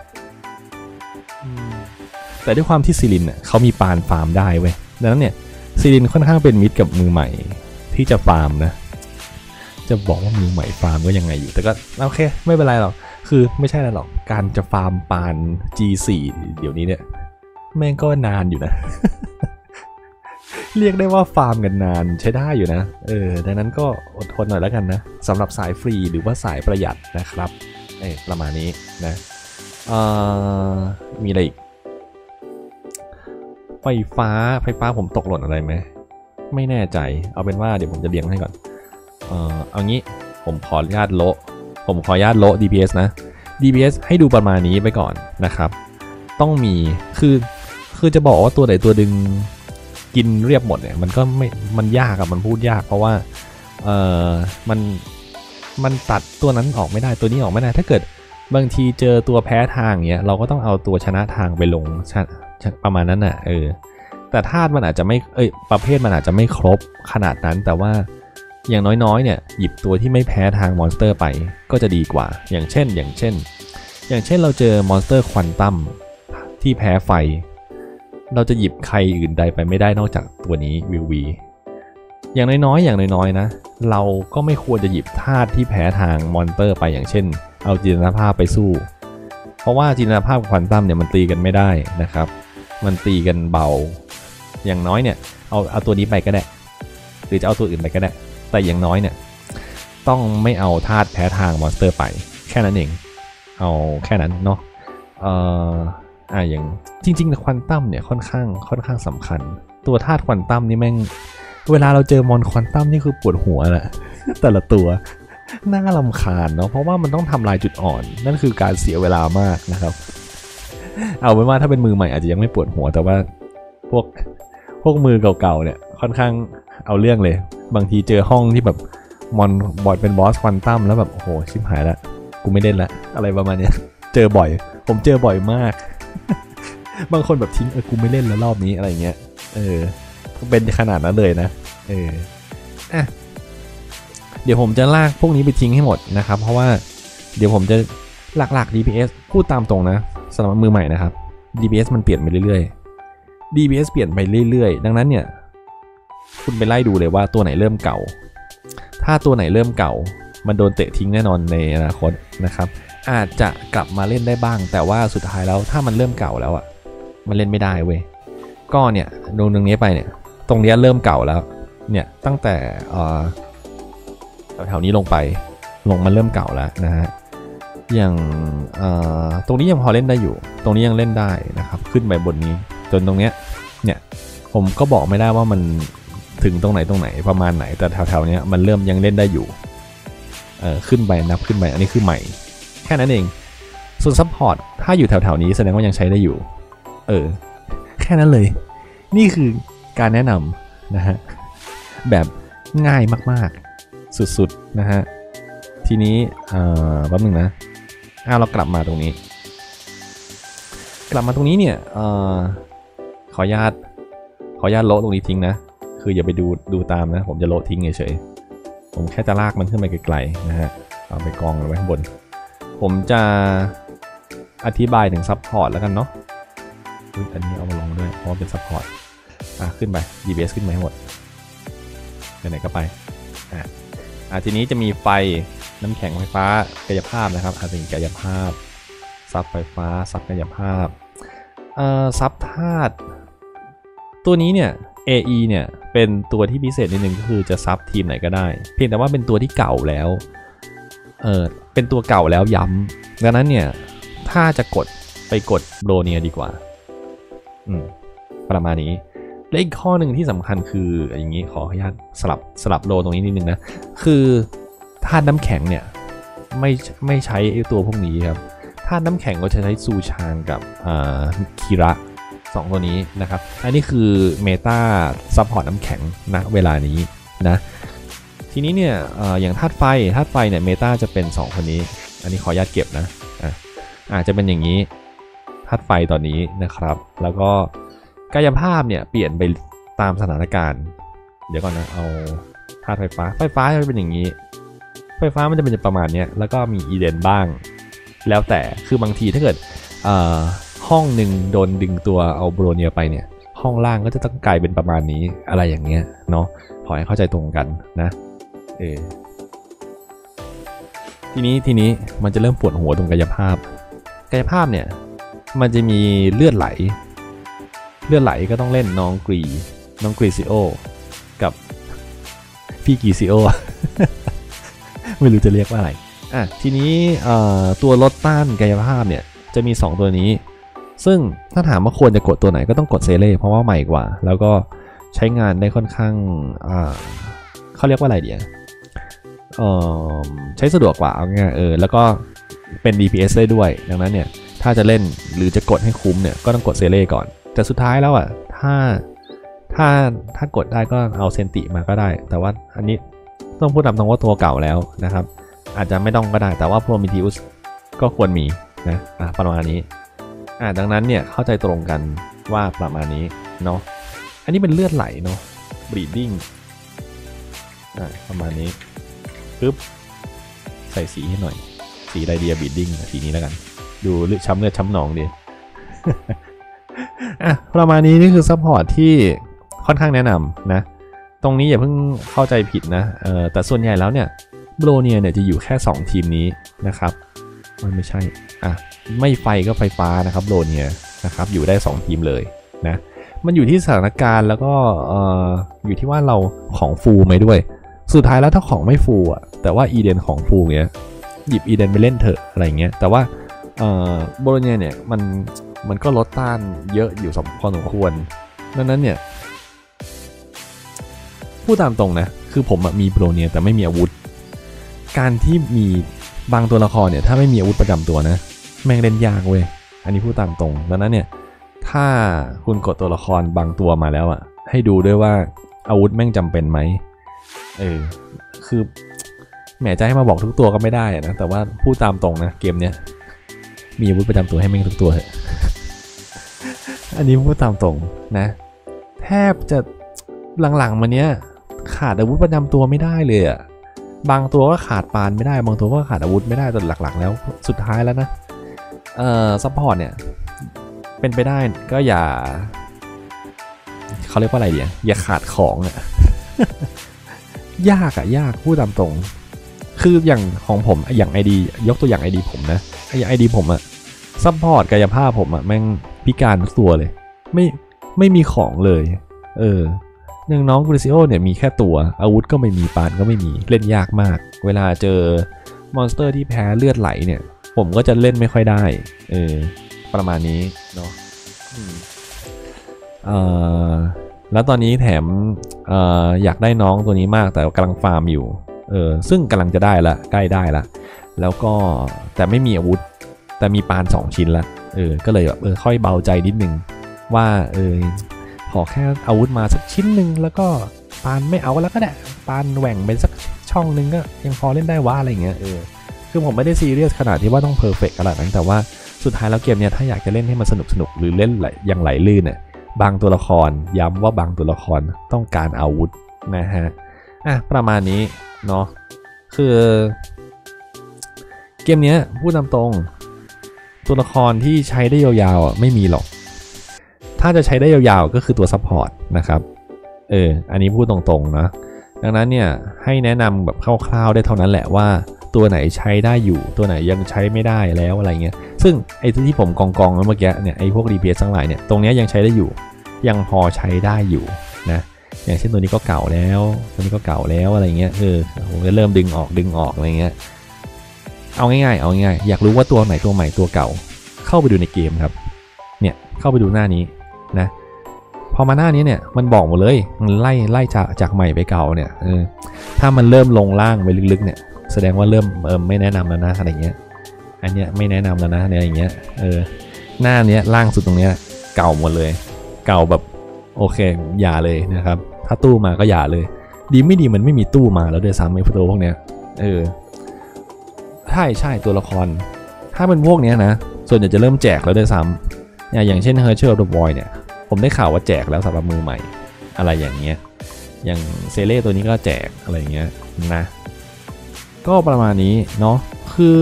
[SPEAKER 1] แต่ด้วยความที่ซิลินเนี่ยเขามีปานฟาร์มได้เว้ยดังนั้นเนี่ยซิลินค่อนข้างเป็นมิตรกับมือใหม่ที่จะฟาร์มนะจะบอกว่ามือใหม่ฟาร์มก็ยังไงอยู่แต่ก็โอเคไม่เป็นไรหรอกคือไม่ใช่อะไรหรอกการจะฟาร์มปาน จี โฟร์ เดี๋ยวนี้เนี่ยแม่งก็นานอยู่นะ เรียกได้ว่าฟาร์มกันนานใช้ได้อยู่นะเออดังนั้นก็อดทนหน่อยแล้วกันนะสำหรับสายฟรีหรือว่าสายประหยัดนะครับเออประมาณนี้นะเอ่อมีอะไรอีกไฟฟ้าไฟฟ้าผมตกหล่นอะไรไหมไม่แน่ใจเอาเป็นว่าเดี๋ยวผมจะเรียงให้ก่อนเอ่อเอางี้ผมขออนุญาตโละผมขออนุญาตโละ ดี พี เอส นะ ดี พี เอส ให้ดูประมาณนี้ไปก่อนนะครับต้องมีคือคือจะบอกว่าตัวไหนตัวดึงกินเรียบหมดเนี่ยมันก็ไม่มันยากอะมันพูดยากเพราะว่าเอ่อมันมันตัดตัวนั้นออกไม่ได้ตัวนี้ออกไม่ได้ถ้าเกิดบางทีเจอตัวแพ้ทางเงี้ยเราก็ต้องเอาตัวชนะทางไปลงประมาณนั้นน่ะเออแต่ธาตุมันอาจจะไม่เอ้ยประเภทมันอาจจะไม่ครบขนาดนั้นแต่ว่าอย่างน้อยๆเนี่ยหยิบตัวที่ไม่แพ้ทางมอนสเตอร์ไปก็จะดีกว่าอย่างเช่นอย่างเช่นอย่างเช่นเราเจอมอนสเตอร์ควอนตัมที่แพ้ไฟเราจะหยิบใครอื่นใดไปไม่ได้นอกจากตัวนี้วิววีอย่างน้อยๆอย่างน้อยๆนะเราก็ไม่ควรจะหยิบธาตุที่แพ้ทางมอนสเตอร์ไปอย่างเช่นเอาจินตนาภาพไปสู้เพราะว่าจินตนาภาพควอนตัมเนี่ยมันตีกันไม่ได้นะครับมันตีกันเบาอย่างน้อยเนี่ยเอาเอาตัวนี้ไปก็ได้หรือจะเอาตัวอื่นไปก็ได้แต่อย่างน้อยเนี่ยต้องไม่เอาธาตุแพ้ทางมอนสเตอร์ไปแค่นั้นเองเอาแค่นั้นเนาะเอ่ออ่าอย่างจริงๆควอนตัมเนี่ยค่อนข้างค่อนข้างสำคัญตัวธาตุควอนตัมนี่แม่งเวลาเราเจอมอนควอนตัมนี่คือปวดหัวแหละ แต่ละตัวน่ารำคาญเนาะเพราะว่ามันต้องทำลายจุดอ่อนนั่นคือการเสียเวลามากนะครับเอาเป็นว่าถ้าเป็นมือใหม่อาจจะยังไม่ปวดหัวแต่ว่าพวกพวกมือเก่าๆเนี่ยค่อนข้างเอาเรื่องเลยบางทีเจอห้องที่แบบมอนบอดเป็นบอสควอนตัมแล้วแบบโอ้โหชิบหายละกูไม่เล่นละอะไรประมาณเนี้ยเจอบ่อยผมเจอบ่อยมาก บางคนแบบทิ้งเออกูไม่เล่นแล้วรอบนี้อะไรเงี้ยเออเป็นขนาดนั้นเลยนะเอออ่ะเดี๋ยวผมจะลากพวกนี้ไปทิ้งให้หมดนะครับเพราะว่าเดี๋ยวผมจะหลักๆ ดี พี เอส พูดตามตรงนะสำหรับมือใหม่นะครับ ดี พี เอส มันเปลี่ยนไปเรื่อยๆ ดี พี เอส เปลี่ยนไปเรื่อยๆดังนั้นเนี่ยคุณไปไล่ดูเลยว่าตัวไหนเริ่มเก่าถ้าตัวไหนเริ่มเก่ามันโดนเตะทิ้งแน่นอนในอนาคตนะครับอาจจะกลับมาเล่นได้บ้างแต่ว่าสุดท้ายแล้วถ้ามันเริ่มเก่าแล้วอ่ะมันเล่นไม่ได้เว้ยก็เนี่ยดูตรงนี้ไปเนี่ยตรงนี้เริ่มเก่าแล้วเนี่ยตั้งแต่แถวๆนี้ลงไปลงมาเริ่มเก่าแล้วนะฮะอย่างตรงนี้ยังพอเล่นได้อยู่ตรงนี้ยังเล่นได้นะครับขึ้นไปบนนี้จนตรงเนี้ยเนี่ยผมก็บอกไม่ได้ว่ามันถึงตรงไหนตรงไหนประมาณไหนแต่แถวๆนี้มันเริ่มยังเล่นได้อยู่เออขึ้นไปนับขึ้นไปอันนี้คือใหม่แค่นั้นเองส่วนซัพพอร์ตถ้าอยู่แถวๆนี้แสดงว่ายังใช้ได้อยู่เออแค่นั้นเลยนี่คือการแนะนำนะฮะแบบง่ายมากๆสุดๆนะฮะทีนี้เอ่อแป๊บนึงนะอ่ะเรากลับมาตรงนี้กลับมาตรงนี้เนี่ยเอ่อขออนุญาตขออนุญาตโละตรงนี้ทิ้งนะคืออย่าไปดูดูตามนะผมจะโละทิ้งเฉยๆผมแค่จะลากมันขึ้นไปไกลๆนะฮะเอาไปกองไว้ข้างบนผมจะอธิบายถึงซัพพอร์ตแล้วกันเนาะอันนี้เอามาลงด้วยเพราะเป็นซัพพอร์ตอ่ะขึ้นไป ดี บี เอส ขึ้นมาให้หมดไปไหนก็ไปอ่ะอ่ะทีนี้จะมีไฟน้ำแข็งไฟฟ้ากายภาพนะครับอาจจะมีกายภาพซับไฟฟ้าซับกายภาพเอ่อซับธาตุตัวนี้เนี่ย เอ อี เนี่ยเป็นตัวที่พิเศษนิดนึงก็คือจะซับทีมไหนก็ได้เพียงแต่ว่าเป็นตัวที่เก่าแล้วเออเป็นตัวเก่าแล้วย้ำดังนั้นเนี่ยถ้าจะกดไปกดโบเนียดีกว่าอืมประมาณนี้และอีกข้อหนึ่งที่สำคัญคืออย่างนี้ขออนุญาตสลับสลับโลตรงนี้นิดนึงนะคือธาตุน้ำแข็งเนี่ยไม่ไม่ใช้ไอ้ตัวพวกนี้ครับธาตุน้ำแข็งก็จะใช้ซูชางกับคีระสองตัวนี้นะครับอันนี้คือเมตาซัพพอร์ตน้ำแข็งณเวลานี้นะทีนี้เนี่ย อ, อย่างธาตุไฟธาตุไฟเนี่ยเมตาจะเป็นสองคนนี้อันนี้ขออนุญาตเก็บนะอ่ะอาจจะเป็นอย่างนี้ธาตุไฟตอนนี้นะครับแล้วก็กายภาพเนี่ยเปลี่ยนไปตามสถานการณ์เดี๋ยวก่อนนะเอาธาตุไฟฟ้าไฟฟ้าจะเป็นอย่างนี้ไฟฟ้ามันจะเป็นประมาณนี้แล้วก็มีอีเดนบ้างแล้วแต่คือบางทีถ้าเกิดห้องหนึ่งโดนดึงตัวเอาโบรเนียไปเนี่ยห้องล่างก็จะต้องกลายเป็นประมาณนี้อะไรอย่างเงี้ยเนาะขอให้เข้าใจตรงกันนะเออทีนี้ทีนี้มันจะเริ่มปวดหัวตรงกายภาพกายภาพเนี่ยมันจะมีเลือดไหลเลือดไหลก็ต้องเล่นน้องกรีน้องกรีซิโอกับพี่กรีซิโอ ไม่รู้จะเรียกว่าอะไรอ่ะทีนี้ตัวลดต้านกายภาพเนี่ยจะมีสองตัวนี้ซึ่งถ้าถามว่าควรจะกดตัวไหนก็ต้องกดเซเล่เพราะว่าใหม่กว่าแล้วก็ใช้งานได้ค่อนข้างเขาเรียกว่าอะไรเดียวใช้สะดวกกว่าเอาง่ายเออแล้วก็เป็น ดี พี เอส ได้ด้วยดังนั้นเนี่ยถ้าจะเล่นหรือจะกดให้คุ้มเนี่ยก็ต้องกดเซเล่ก่อนแต่สุดท้ายแล้วอ่ะถ้าถ้าถ้ากดได้ก็เอาเซนติมาก็ได้แต่ว่าอันนี้ต้องพูดตามตรงว่าตัวเก่าแล้วนะครับอาจจะไม่ต้องก็ได้แต่ว่า Prometheus ก็ควรมีนะอ่ะประมาณนี้อ่ะดังนั้นเนี่ยเข้าใจตรงกันว่าประมาณนี้เนาะอันนี้เป็นเลือดไหลเนาะ bleeding อ่ะประมาณนี้ปึ๊บใส่สีให้หน่อยสีไดเดียบีดดิ้งสีนี้แล้วกันดูเลือดช้ำเลือดช้ำหนองดี อ่ะประมาณนี้นี่คือซัพพอร์ตที่ค่อนข้างแนะนำนะตรงนี้อย่าเพิ่งเข้าใจผิดนะเออแต่ส่วนใหญ่แล้วเนี่ยโบโลเนียเนี่ยจะอยู่แค่สองทีมนี้นะครับมันไม่ใช่อ่ะไม่ไฟก็ไฟฟ้านะครับโบโลเนียนะครับอยู่ได้สองทีมเลยนะมันอยู่ที่สถานการณ์แล้วก็เอ่ออยู่ที่ว่าเราของฟูลไหมด้วยสุดท้ายแล้วถ้าของไม่ฟูลอ่ะแต่ว่าอีเดนของฟูลเนี้ยหยิบอีเดนไปเล่นเถอะอะไรเงี้ยแต่ว่าเอ่อโบโลเนียเนี่ยมันมันก็ลดต้านเยอะอยู่พอสมควรดังนั้นเนี่ยพูดตามตรงนะคือผมมีโบโลเนียแต่ไม่มีอาวุธการที่มีบางตัวละครเนี่ยถ้าไม่มีอาวุธประจำตัวนะแม่งเล่นยากเว้ยอันนี้พูดตามตรงดังนั้นเนี่ยถ้าคุณกดตัวละครบางตัวมาแล้วอ่ะให้ดูด้วยว่าอาวุธแม่งจำเป็นไหมเออคือแหมจะให้มาบอกทุกตัวก็ไม่ได้นะแต่ว่าพูดตามตรงนะเกมเนี้ยมีอาวุธประจำตัวให้แม่งทุกตัวเถอะ อันนี้พูดตามตรงนะแทบจะหลังๆมาเนี้ยขาดอาวุธประจำตัวไม่ได้เลยอ่ะบางตัวก็ขาดปานไม่ได้บางตัวก็ขาดอาวุธไม่ได้แต่หลักๆแล้วสุดท้ายแล้วนะเอ่อซัพพอร์ตเนี่ยเป็นไปได้ก็อย่าเขาเรียกว่าอะไรเดียอย่าขาดของอ่ะ ยากอ่ะยากพูดตามตรงคืออย่างของผมอย่าง ไอ ดี ยกตัวอย่าง ไอ ดี ผมนะอย่าง ไอ ดี ผมอะซัพพอร์ตกายภาพผมอะแม่งพิการทุกตัวเลยไม่ไม่มีของเลยเอออย่างน้องกริซิโอเนี่ยมีแค่ตัวอาวุธก็ไม่มีปานก็ไม่มีเล่นยากมากเวลาเจอมอนสเตอร์ที่แพ้เลือดไหลเนี่ยผมก็จะเล่นไม่ค่อยได้เออประมาณนี้เนาะเออแล้วตอนนี้แถมเอออยากได้น้องตัวนี้มากแต่กำลังฟาร์มอยู่เออซึ่งกำลังจะได้ละใกล้ได้ละแล้วก็แต่ไม่มีอาวุธแต่มีปานสองชิ้นละเออก็เลยแบบเออค่อยเบาใจนิดนึงว่าเออขอแค่อาวุธมาสักชิ้นหนึ่งแล้วก็ปานไม่เอาแล้วก็ได้ปานแหว่งเป็นสักช่องนึงก็ยังพอเล่นได้ว่าอะไรเงี้ยเออคือผมไม่ได้ซีเรียสขนาดที่ว่าต้องเพอร์เฟกต์ขนาดนั้นแต่ว่าสุดท้ายแล้วเกมเนี้ยถ้าอยากจะเล่นให้มันสนุกสนุกหรือเล่นอย่างไหลลื่นเนี่ยบางตัวละครย้ำว่าบางตัวละครต้องการอาวุธนะฮะอ่ะประมาณนี้เนาะคือเกมนี้พูดตามตรงตัวละครที่ใช้ได้ยาวๆอ่ะไม่มีหรอกถ้าจะใช้ได้ยาวๆก็คือตัวซัพพอร์ตนะครับเอออันนี้พูดตรงๆนะดังนั้นเนี่ยให้แนะนำแบบคร่าวๆได้เท่านั้นแหละว่าตัวไหนใช้ได้อยู่ตัวไหนยังใช้ไม่ได้แล้วอะไรเงี้ยซึ่งไอ้ที่ผมกองๆเมื่อกี้เนี่ยไอ้พวก ดี พี เอส ทั้งหลายเนี่ยตรงนี้ยังใช้ได้อยู่ยังพอใช้ได้อยู่นะอย่างเช่นตัวนี้ก็เก่าแล้วตัวนี้ก็เก่าแล้วอะไรเงี้ยเออผมจะเริ่มดึงออกดึงออกอะไรเงี้ยเอาง่ายๆเอาง่ายๆอยากรู้ว่าตัวไหนตัวใหม่ตัวเก่าเข้าไปดูในเกมครับเนี่ยเข้าไปดูหน้านี้นะพอมาหน้านี้เนี่ยมันบอกหมดเลยมันไล่ไล่จากจากใหม่ไปเก่าเนี่ยเออถ้ามันเริ่มลงล่างไปลึกๆเนี่ยแสดงว่าเริ่มเออไม่แนะนำแล้วนะอะไรเงี้ยอันเนี้ยไม่แนะนำแล้วนะอะไรอย่างเงี้ยเออหน้าเนี้ยล่างสุดตรงเนี้ยเก่าหมดเลยเก่าแบบโอเคอย่าเลยนะครับถ้าตู้มาก็อย่าเลยดีไม่ดีมันไม่มีตู้มาแล้วด้วยซ้ำไอ้ตัวพวกเนี้ยเออใช่ใช่ตัวละครถ้าเป็นพวกเนี้ยนะส่วนใหญ่จะเริ่มแจกแล้วด้วยซ้ำอย่างเช่น Herschel the Boy เนี่ยผมได้ข่าวว่าแจกแล้วสำหรับมือใหม่อะไรอย่างเงี้ยอย่างเซเล่ตัวนี้ก็แจกอะไรอย่างเงี้ยนะก็ประมาณนี้เนาะคือ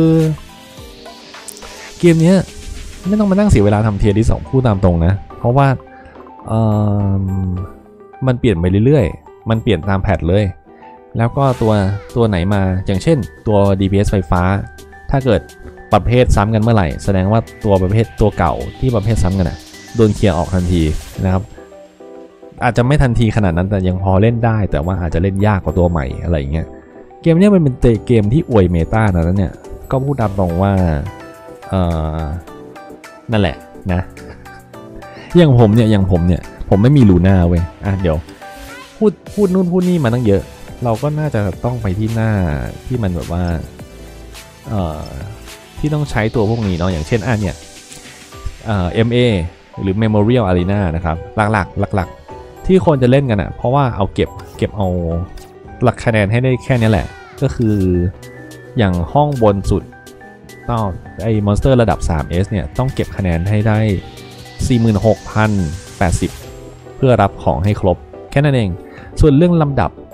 [SPEAKER 1] เกมนี้ไม่ต้องมานั่งเสียเวลาทำเทียร์ที่สองพูดตามตรงนะเพราะว่าเอ่อมันเปลี่ยนไปเรื่อยๆมันเปลี่ยนตามแพทเลยแล้วก็ตัวตัวไหนมาอย่างเช่นตัว ดี พี เอส ไฟฟ้าถ้าเกิดประเภทซ้ำกันเมื่อไหร่แสดงว่าตัวประเภทตัวเก่าที่ประเภทซ้ำกันนะโดนเคลียร์ออกทันทีนะครับอาจจะไม่ทันทีขนาดนั้นแต่ยังพอเล่นได้แต่ว่าอาจจะเล่นยากกว่าตัวใหม่อะไรอย่างเงี้ยเกมนี้มันเป็นเกมที่อวยเมตานะเนี่ยก็พูดตามตรงว่าเอ่อนั่นแหละนะอย่างผมเนี่ยอย่างผมเนี่ยผมไม่มีลูน่าเว้ยอ่ะเดี๋ยวพูดพูดนู่นพูดนี่มาตั้งเยอะเราก็น่าจะต้องไปที่หน้าที่มันแบบว่าเอ่อที่ต้องใช้ตัวพวกนี้เนาะอย่างเช่นอ่ะเนี่ยเอ่อ เอ็ม เอ หรือ Memorial Arena นะครับหลักๆหลักๆที่คนจะเล่นกันอ่ะเพราะว่าเอาเก็บเก็บเอาหลักคะแนนให้ได้แค่นี้แหละก็คืออย่างห้องบนสุดต้องไอ้มอนสเตอร์ระดับ ทรี เอส เนี่ยต้องเก็บคะแนนให้ได้ สี่หมื่นหกพันแปดสิบ เพื่อรับของให้ครบแค่นั้นเองส่วนเรื่องลำดับ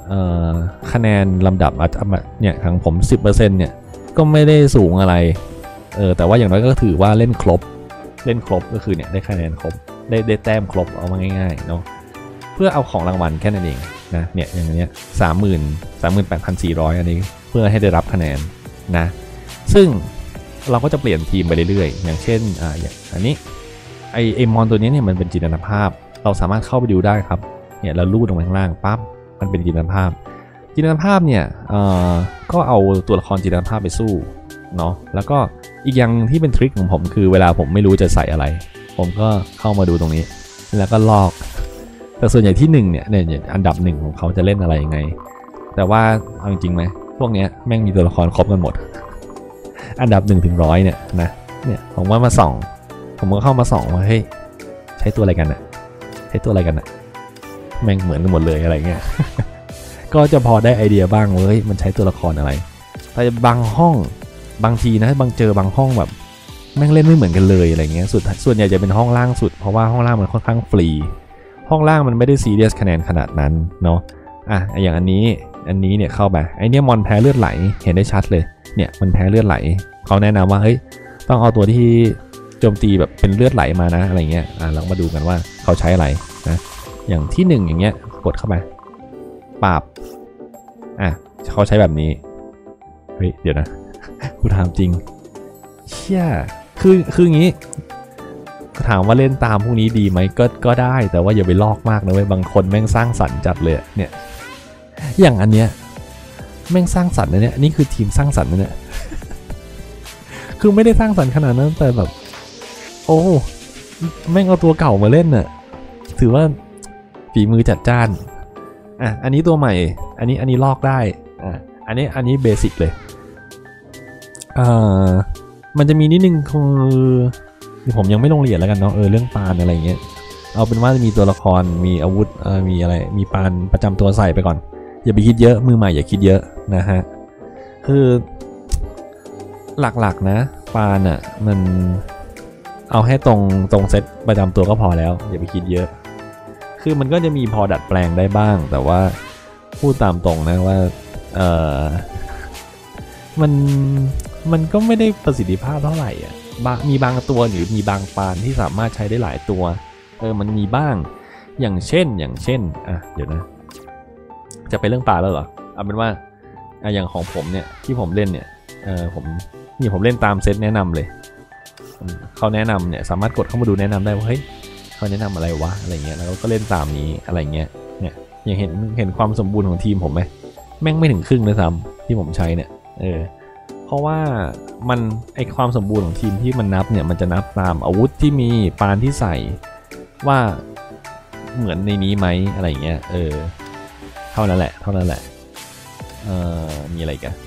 [SPEAKER 1] คะแนนลำดับเนี่ยของผม สิบเปอร์เซ็นต์ เนี่ยก็ไม่ได้สูงอะไรเออแต่ว่าอย่างน้อยก็ถือว่าเล่นครบเล่นครบก็คือเนี่ยได้คะแนนครบได้ได้แต้มครบเอามาง่ายๆเนาะเพื่อเอาของรางวัลแค่นั้นเองนะเนี่ยอย่างเนี้ยสามหมื่นสามหมื่นแปดพันสี่ร้อยอันนี้เพื่อให้ได้รับคะแนนนะซึ่งเราก็จะเปลี่ยนทีมไปเรื่อยๆอย่างเช่นอ่าอย่างอันนี้ไอไอมอนตัวนี้เนี่ยมันเป็นจินตนาภาพเราสามารถเข้าไปดูได้ครับเนี่ยเราลูดลงไปข้างล่างปั๊บมันเป็นจินตนาภาพจินตนาภาพเนี่ยเอ่อก็เอาตัวละครจินตนาภาพไปสู้เนาะแล้วก็อีกอย่างที่เป็นทริคของผมคือเวลาผมไม่รู้จะใส่อะไรผมก็เข้ามาดูตรงนี้แล้วก็ลอกแต่ส่วนใหญ่ที่หนึ่งเนี่ยเนี่ยอันดับหนึ่งของเขาจะเล่นอะไรยังไงแต่ว่าเอาจริงๆไหมพวกนี้แม่งมีตัวละครครบกันหมดอันดับหนึ่งถึงร้อยเนี่ยนะเนี่ยผมว่ามาส่องผมก็เข้ามาส่องว่าเฮ้ยใช้ตัวอะไรกันอะใช้ตัวอะไรกันอะแม่งเหมือนกันหมดเลยอะไรเงี้ย ก็จะพอได้ไอเดียบ้างเว้ยมันใช้ตัวละครอะไรแต่บางห้องบางทีนะบางเจอบางห้องแบบแม่งเล่นไม่เหมือนกันเลยอะไรเงี้ยสุดส่วนใหญ่จะเป็นห้องล่างสุดเพราะว่าห้องล่างมันค่อนข้างฟรีห้องล่างมันไม่ได้ซีเรียสคะแนนขนาดนั้นเนาะอ่ะอย่างอันนี้อันนี้เนี่ยเข้าไปไอเนี้ยมอนแพ้เลือดไหลเห็นได้ชัดเลยเนี่ยมันแพ้เลือดไหลเขาแนะนำว่าเฮ้ยต้องเอาตัวที่โจมตีแบบเป็นเลือดไหลมานะอะไรเงี้ยอ่ะเรามาดูกันว่าเขาใช้อะไรนะอย่างที่หนึ่งอย่างเงี้ยกดเข้าไปปราบอ่ะเขาใช้แบบนี้เฮ้ยเดี๋ยวนะกูถามจริงเชี่ยคือคืออย่างนี้ถามว่าเล่นตามพวกนี้ดีไหมก็ก็ได้แต่ว่าอย่าไปลอกมากนะเว้ยบางคนแม่งสร้างสรรค์จัดเลยเนี่ยอย่างอันเนี้ยแม่งสร้างสรรค์นะเนี่ยนี่คือทีมสร้างสรรค์นะเนี่ยคือไม่ได้สร้างสรรค์ขนาดนั้นแต่แบบโอ้แม่งเอาตัวเก่ามาเล่นน่ะถือว่าฝีมือจัดจ้านอ่ะอันนี้ตัวใหม่อันนี้อันนี้ลอกได้อ่ะอันนี้อันนี้เบสิกเลยอ่ามันจะมีนิดนึงคือผมยังไม่ลงรายละเอียดแล้วกันเนาะเออเรื่องปานอะไรเงี้ยเอาเป็นว่ามีตัวละครมีอาวุธเออมีอะไรมีปานประจำตัวใส่ไปก่อนอย่าไปคิดเยอะมือใหม่อย่าคิดเยอะนะฮะคือหลักๆนะปานอ่ะมันเอาให้ตรงตรงเซตประจำตัวก็พอแล้วอย่าไปคิดเยอะคือมันก็จะมีพอดัดแปลงได้บ้างแต่ว่าพูดตามตรงนะว่าเออมันมันก็ไม่ได้ประสิทธิภาพเท่าไหร่อ่ะมีบางตัวหรือมีบางปานที่สามารถใช้ได้หลายตัวเออมันมีบ้างอย่างเช่นอย่างเช่นอ่ะเดี๋ยวนะจะไปเรื่องปานแล้วเหรอเอาเป็นว่าอ่ะอย่างของผมเนี่ยที่ผมเล่นเนี่ยเออผมนี่ผมเล่นตามเซตแนะนำเลยเขาแนะนำเนี่ยสามารถกดเข้ามาดูแนะนำได้ว่าเฮ้ยเขาแนะนำอะไรวะอะไรเงี้ยแล้วก็เล่นตามนี้อะไรเงี้ยเนี่ยยังเห็นเห็นความสมบูรณ์ของทีมผมไหมแม่งไม่ถึงครึ่งเลยซ้ำที่ผมใช้เนี่ยเออเพราะว่ามันไอความสมบูรณ์ของทีมที่มันนับเนี่ยมันจะนับตามอาวุธที่มีปานที่ใส่ว่าเหมือนในนี้ไหมอะไรเงี้ยเออเท่านั้นแหละเท่านั้นแหละเออมีอะไรกัน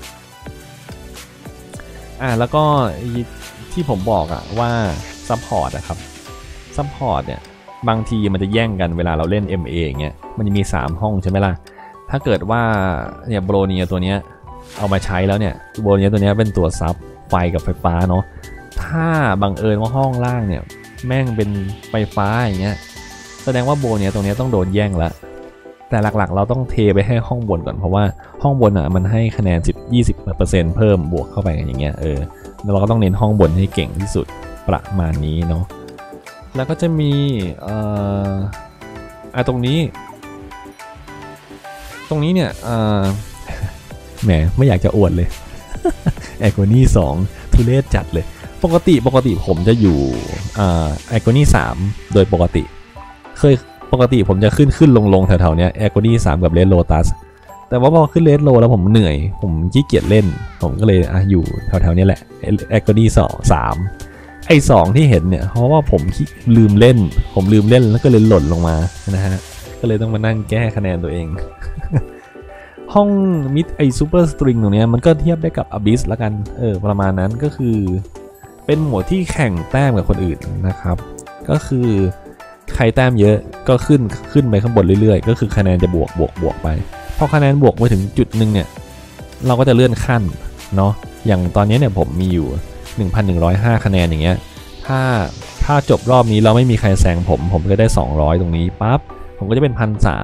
[SPEAKER 1] อ่ะแล้วก็ที่ผมบอกอะว่าซัพพอร์ตอะครับซัพพอร์ตเนี่ยบางทีมันจะแย่งกันเวลาเราเล่น เอ็ม เอ อย่างเงี้ยมันจะมีสามห้องใช่ไหมล่ะถ้าเกิดว่าเนี่ยโบรเนียตัวเนี้ยเอามาใช้แล้วเนี่ยโบรเนียตัวเนี้ยเป็นตัวซับไฟกับไฟฟ้าเนาะถ้าบังเอิญว่าห้องล่างเนี่ยแม่งเป็นไฟฟ้าอย่างเงี้ยแสดงว่าโบรเนียตรงนี้ต้องโดนแย่งละแต่หลักๆเราต้องเทไปให้ห้องบนก่อนเพราะว่าห้องบนอ่ะมันให้คะแนนสิบ ยี่สิบเปอร์เซ็นต์ เพิ่มบวกเข้าไปอย่างเงี้ยเออแล้วเราก็ต้องเน้นห้องบนให้เก่งที่สุดประมาณนี้เนาะแล้วก็จะมีเอ่ออ่ะตรงนี้ตรงนี้เนี่ยเอ่อแหมไม่อยากจะอวดเลย แอคโกนี่สองทุเรศจัดเลยปกติปกติผมจะอยู่อ่าแอคโกนี่สามโดยปกติเคยปกติผมจะขึ้นขึ้นลงลงแถวๆเนี้ยแอคโกนี่สามกับเรดโลตัสแต่ว่าพอขึ้นเรดโลแล้วผมเหนื่อยผมขี้เกียจเล่นผมก็เลยอ่ะอยู่แถวๆนี้แหละแอคโกนี่สองสามไอ้สองที่เห็นเนี่ยเพราะว่าผมลืมเล่นผมลืมเล่นแล้วก็เลยหล่นลงมานะฮะก็เลยต้องมานั่งแก้คะแนนตัวเอง ห้องมิดไอซูเปอร์สตริงตรงนี้มันก็เทียบได้กับอบิสละกันเออประมาณนั้นก็คือเป็นหมวดที่แข่งแต้มกับคนอื่นนะครับก็คือใครแต้มเยอะก็ขึ้นขึ้นไปข้างบนเรื่อยๆก็คือคะแนนจะบวกบวกบวกไปพอคะแนนบวกไปถึงจุดหนึ่งเนี่ยเราก็จะเลื่อนขั้นเนาะอย่างตอนนี้เนี่ยผมมีอยู่ หนึ่งพันหนึ่งร้อยห้า คะแนนอย่างเงี้ยถ้าถ้าจบรอบนี้เราไม่มีใครแซงผมผมก็ได้สองร้อยตรงนี้ปั๊บผมก็จะเป็น หนึ่งพันสามร้อย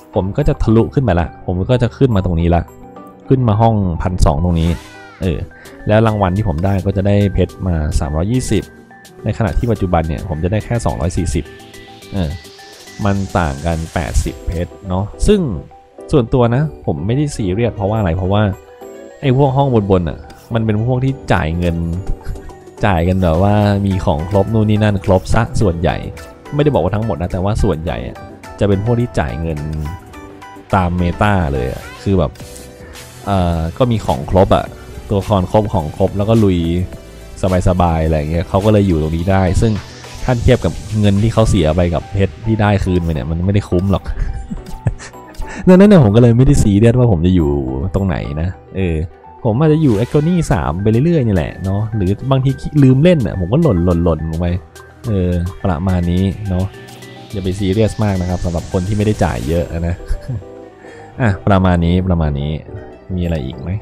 [SPEAKER 1] ผมก็จะทะลุขึ้นไปละผมก็จะขึ้นมาตรงนี้ละขึ้นมาห้องพันสองตรงนี้เออแล้วรางวัลที่ผมได้ก็จะได้เพชรมาสามร้อยยี่สิบในขณะที่ปัจจุบันเนี่ยผมจะได้แค่สองร้อยสี่สิบเออมันต่างกันแปดสิบเพชรเนาะซึ่งส่วนตัวนะผมไม่ได้ซีเรียสเพราะว่าอะไรเพราะว่าไอ้พวกห้องบนๆอ่ะมันเป็นพวกที่จ่ายเงินจ่ายกันแบบว่ามีของครบนู่นนี่นั่นครบซะส่วนใหญ่ไม่ได้บอกว่าทั้งหมดนะแต่ว่าส่วนใหญ่จะเป็นพวกที่จ่ายเงินตามเมตาเลยอ่ะคือแบบเอ่อก็มีของครบอ่ะตัวละครครบของครบแล้วก็ลุยสบายๆอะไรเงี้ยเขาก็เลยอยู่ตรงนี้ได้ซึ่งถ้าเทียบกับเงินที่เขาเสียไปกับเพชรที่ได้คืนไปเนี่ยมันไม่ได้คุ้มหรอก ดังนั้นเนี่ยผมก็เลยไม่ได้ซีเรียสว่าผมจะอยู่ตรงไหนนะเออผมอาจจะอยู่เอ็กโกนี่สามไปเรื่อยๆนี่แหละเนาะหรือบางทีลืมเล่นอ่ะผมก็หล่นหล่นหล่นลงไปเออประมาณนี้เนาะอย่าไปซีเรียสมากนะครับสำหรับคนที่ไม่ได้จ่ายเยอะนะ อ่ะประมาณนี้ประมาณนี้มีอะไรอีกไหม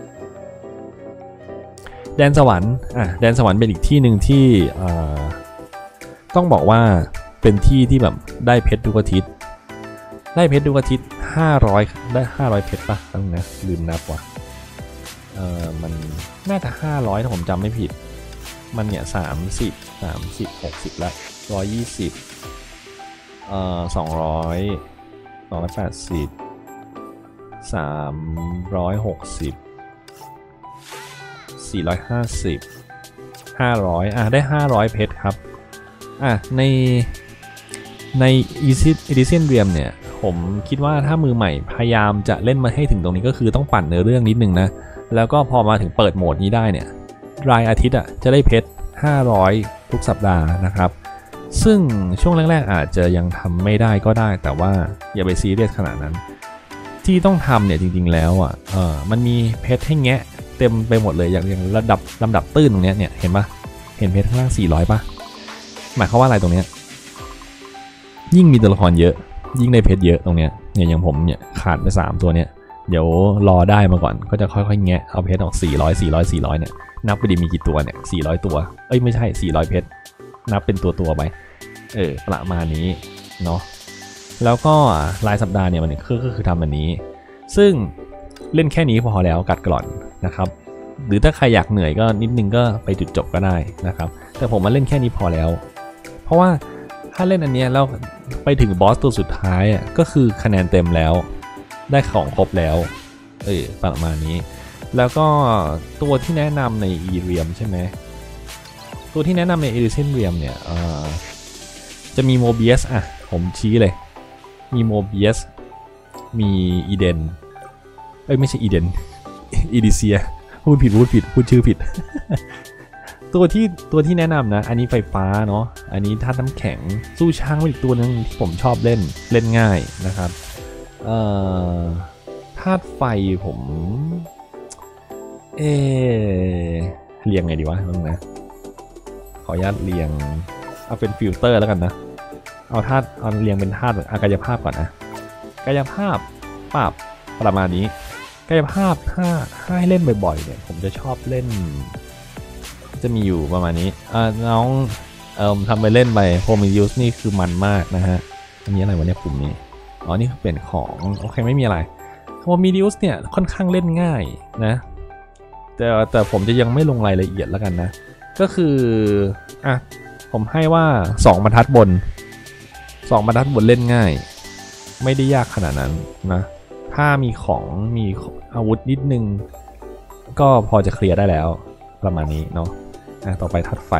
[SPEAKER 1] แดนสวรรค์อ่ะแดนสวรรค์เป็นอีกที่หนึ่งที่ต้องบอกว่าเป็นที่ที่แบบได้เพชรทุกอาทิตย์ได้เพชรทุกอาทิตย์ห้าร้อยได้ห้าร้อยเพชรป่ะตั้งนะลืมนับว่ะเออมันน่าจะห้าร้อยถ้าผมจำไม่ผิดมันเนี่ยสามสิบสามสิบหกสิบละร้อยยี่สิบเอ่อสองร้อยสองร้อยแปดสิบสามร้อยหกสิบสี่ร้อยห้าสิบห้าร้อยอ่ะได้ห้าร้อยเพชรครับอ่ะในใน Elysian Realm เนี่ยผมคิดว่าถ้ามือใหม่พยายามจะเล่นมาให้ถึงตรงนี้ก็คือต้องปั่นเนื้อเรื่องนิดนึงนะแล้วก็พอมาถึงเปิดโหมดนี้ได้เนี่ยรายอาทิตย์อ่ะจะได้เพชรห้าร้อยทุกสัปดาห์นะครับซึ่งช่วงแรกๆอาจจะยังทำไม่ได้ก็ได้แต่ว่าอย่าไปซีเรียสขนาดนั้นที่ต้องทำเนี่ยจริงๆแล้วอ่ะเออมันมีเพชรให้แงะเต็มไปหมดเลยอย่างอย่างระดับลำดับตื้นตรงนี้เนี่ยเห็นปะเห็นเพชรข้างล่างสี่ร้อยปะหมายความว่าอะไรตรงเนี้ยยิ่งมีตัวละครเยอะยิ่งได้เพชรเยอะตรงเนี้ยเนี่ยอย่างผมเนี่ยขาดไปสามตัวเนี่ยเดี๋ยวรอได้มาก่อนก็จะค่อยๆแงะเอาเพชรออกสี่ร้อย สี่ร้อย สี่ร้อยเนี่ยนับไปดิมีกี่ตัวเนี่ยสี่ร้อยตัวเอ้ยไม่ใช่สี่ร้อยเพชรนับเป็นตัวตัวไปเออประมาณนี้เนาะแล้วก็รายสัปดาห์เนี่ยมันคือก็คือทำแบบนี้ซึ่งเล่นแค่นี้พอแล้วกัดกร่อนนะครับหรือถ้าใครอยากเหนื่อยก็นิดนึงก็ไปจุดจบก็ได้นะครับแต่ผมมาเล่นแค่นี้พอแล้วเพราะว่าถ้าเล่นอันนี้แล้วไปถึงบอสตัวสุดท้ายอ่ะก็คือคะแนนเต็มแล้วได้ของครบแล้วเออประมาณนี้แล้วก็ตัวที่แนะนำใน อี เรียม ใช่ไหมตัวที่แนะนำใน Elysian Realm เนี่ยจะมีโมเบียสอ่ะผมชี้เลยมีโมเบียสมีอีเดนเอ้ยไม่ใช่อีเดนอีดิเซียพูดผิดพูดผิดพูดชื่อผิด ตัวที่ตัวที่แนะนำนะอันนี้ไฟฟ้าเนาะอันนี้ธาตุน้ำแข็งสู้ช้างเป็นอีกตัวนึงที่ผมชอบเล่นเล่นง่ายนะครับเอ่อธาตุไฟผมเออเรียงไงดีวะนึงนะขออนุญาตเรียงเอาเป็นฟิลเตอร์แล้วกันนะเอาธาตุเอาเรียงเป็นธาตุอากายภาพก่อนนะกายภาพปรับประมาณนี้กายภาพถ้าถ้าให้เล่นบ่อยๆเนี่ยผมจะชอบเล่นจะมีอยู่ประมาณนี้อ่าน้องเอ่อทำไปเล่นไปโฮมิยูสนี่คือมันมากนะฮะอันนี้อะไรวะเนี่ยปุ่มนี้อ๋อนี่เป็นของโอเคไม่มีอะไรโฮมิยูสเนี่ยค่อนข้างเล่นง่ายนะแต่แต่ผมจะยังไม่ลงรายละเอียดแล้วกันนะก็คืออ่ะผมให้ว่าสองบรรทัดบนสองบรรทัดบนเล่นง่ายไม่ได้ยากขนาดนั้นนะถ้ามีของมีอาวุธนิดนึงก็พอจะเคลียร์ได้แล้วประมาณนี้เนาะอ่ะต่อไปธาตุไฟ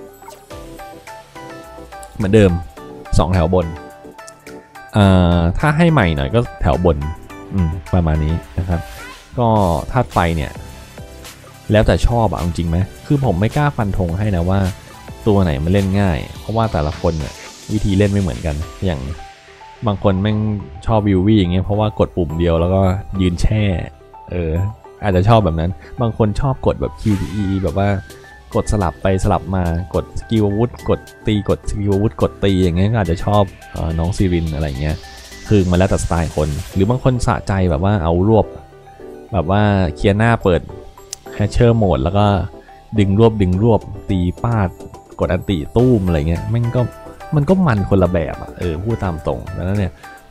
[SPEAKER 1] เหมือนเดิมสองแถวบนอ่าถ้าให้ใหม่หน่อยก็แถวบนอืมประมาณนี้นะครับก็ธาตุไฟเนี่ยแล้วแต่ชอบอะจริงไหมคือผมไม่กล้าฟันธงให้นะว่าตัวไหนมันเล่นง่ายเพราะว่าแต่ละคนเนี่ยวิธีเล่นไม่เหมือนกันอย่างบางคนแม่งชอบวิววี่อย่างเงี้ยเพราะว่ากดปุ่มเดียวแล้วก็ยืนแช่เอออาจจะชอบแบบนั้นบางคนชอบกดแบบ คิว ที อี แบบว่ากดสลับไปสลับมากดสกิลอาวุธกดตีกดสกิลอาวุธกดตีอย่างเงี้ยก็อาจจะชอบน้องซีรินอะไรเงี้ยคือมันแล้วแต่สไตล์คนหรือบางคนสะใจแบบว่าเอารวบแบบว่าเคลียร์หน้าเปิดแฮชเชอร์โหมดแล้วก็ดึงรวบดึงรวบตีปาดกดอันติตู้มอะไรเงี้ยมันก็มันก็มันคนละแบบอ่ะเออพูดตามตรงแล้วเนี่ยผ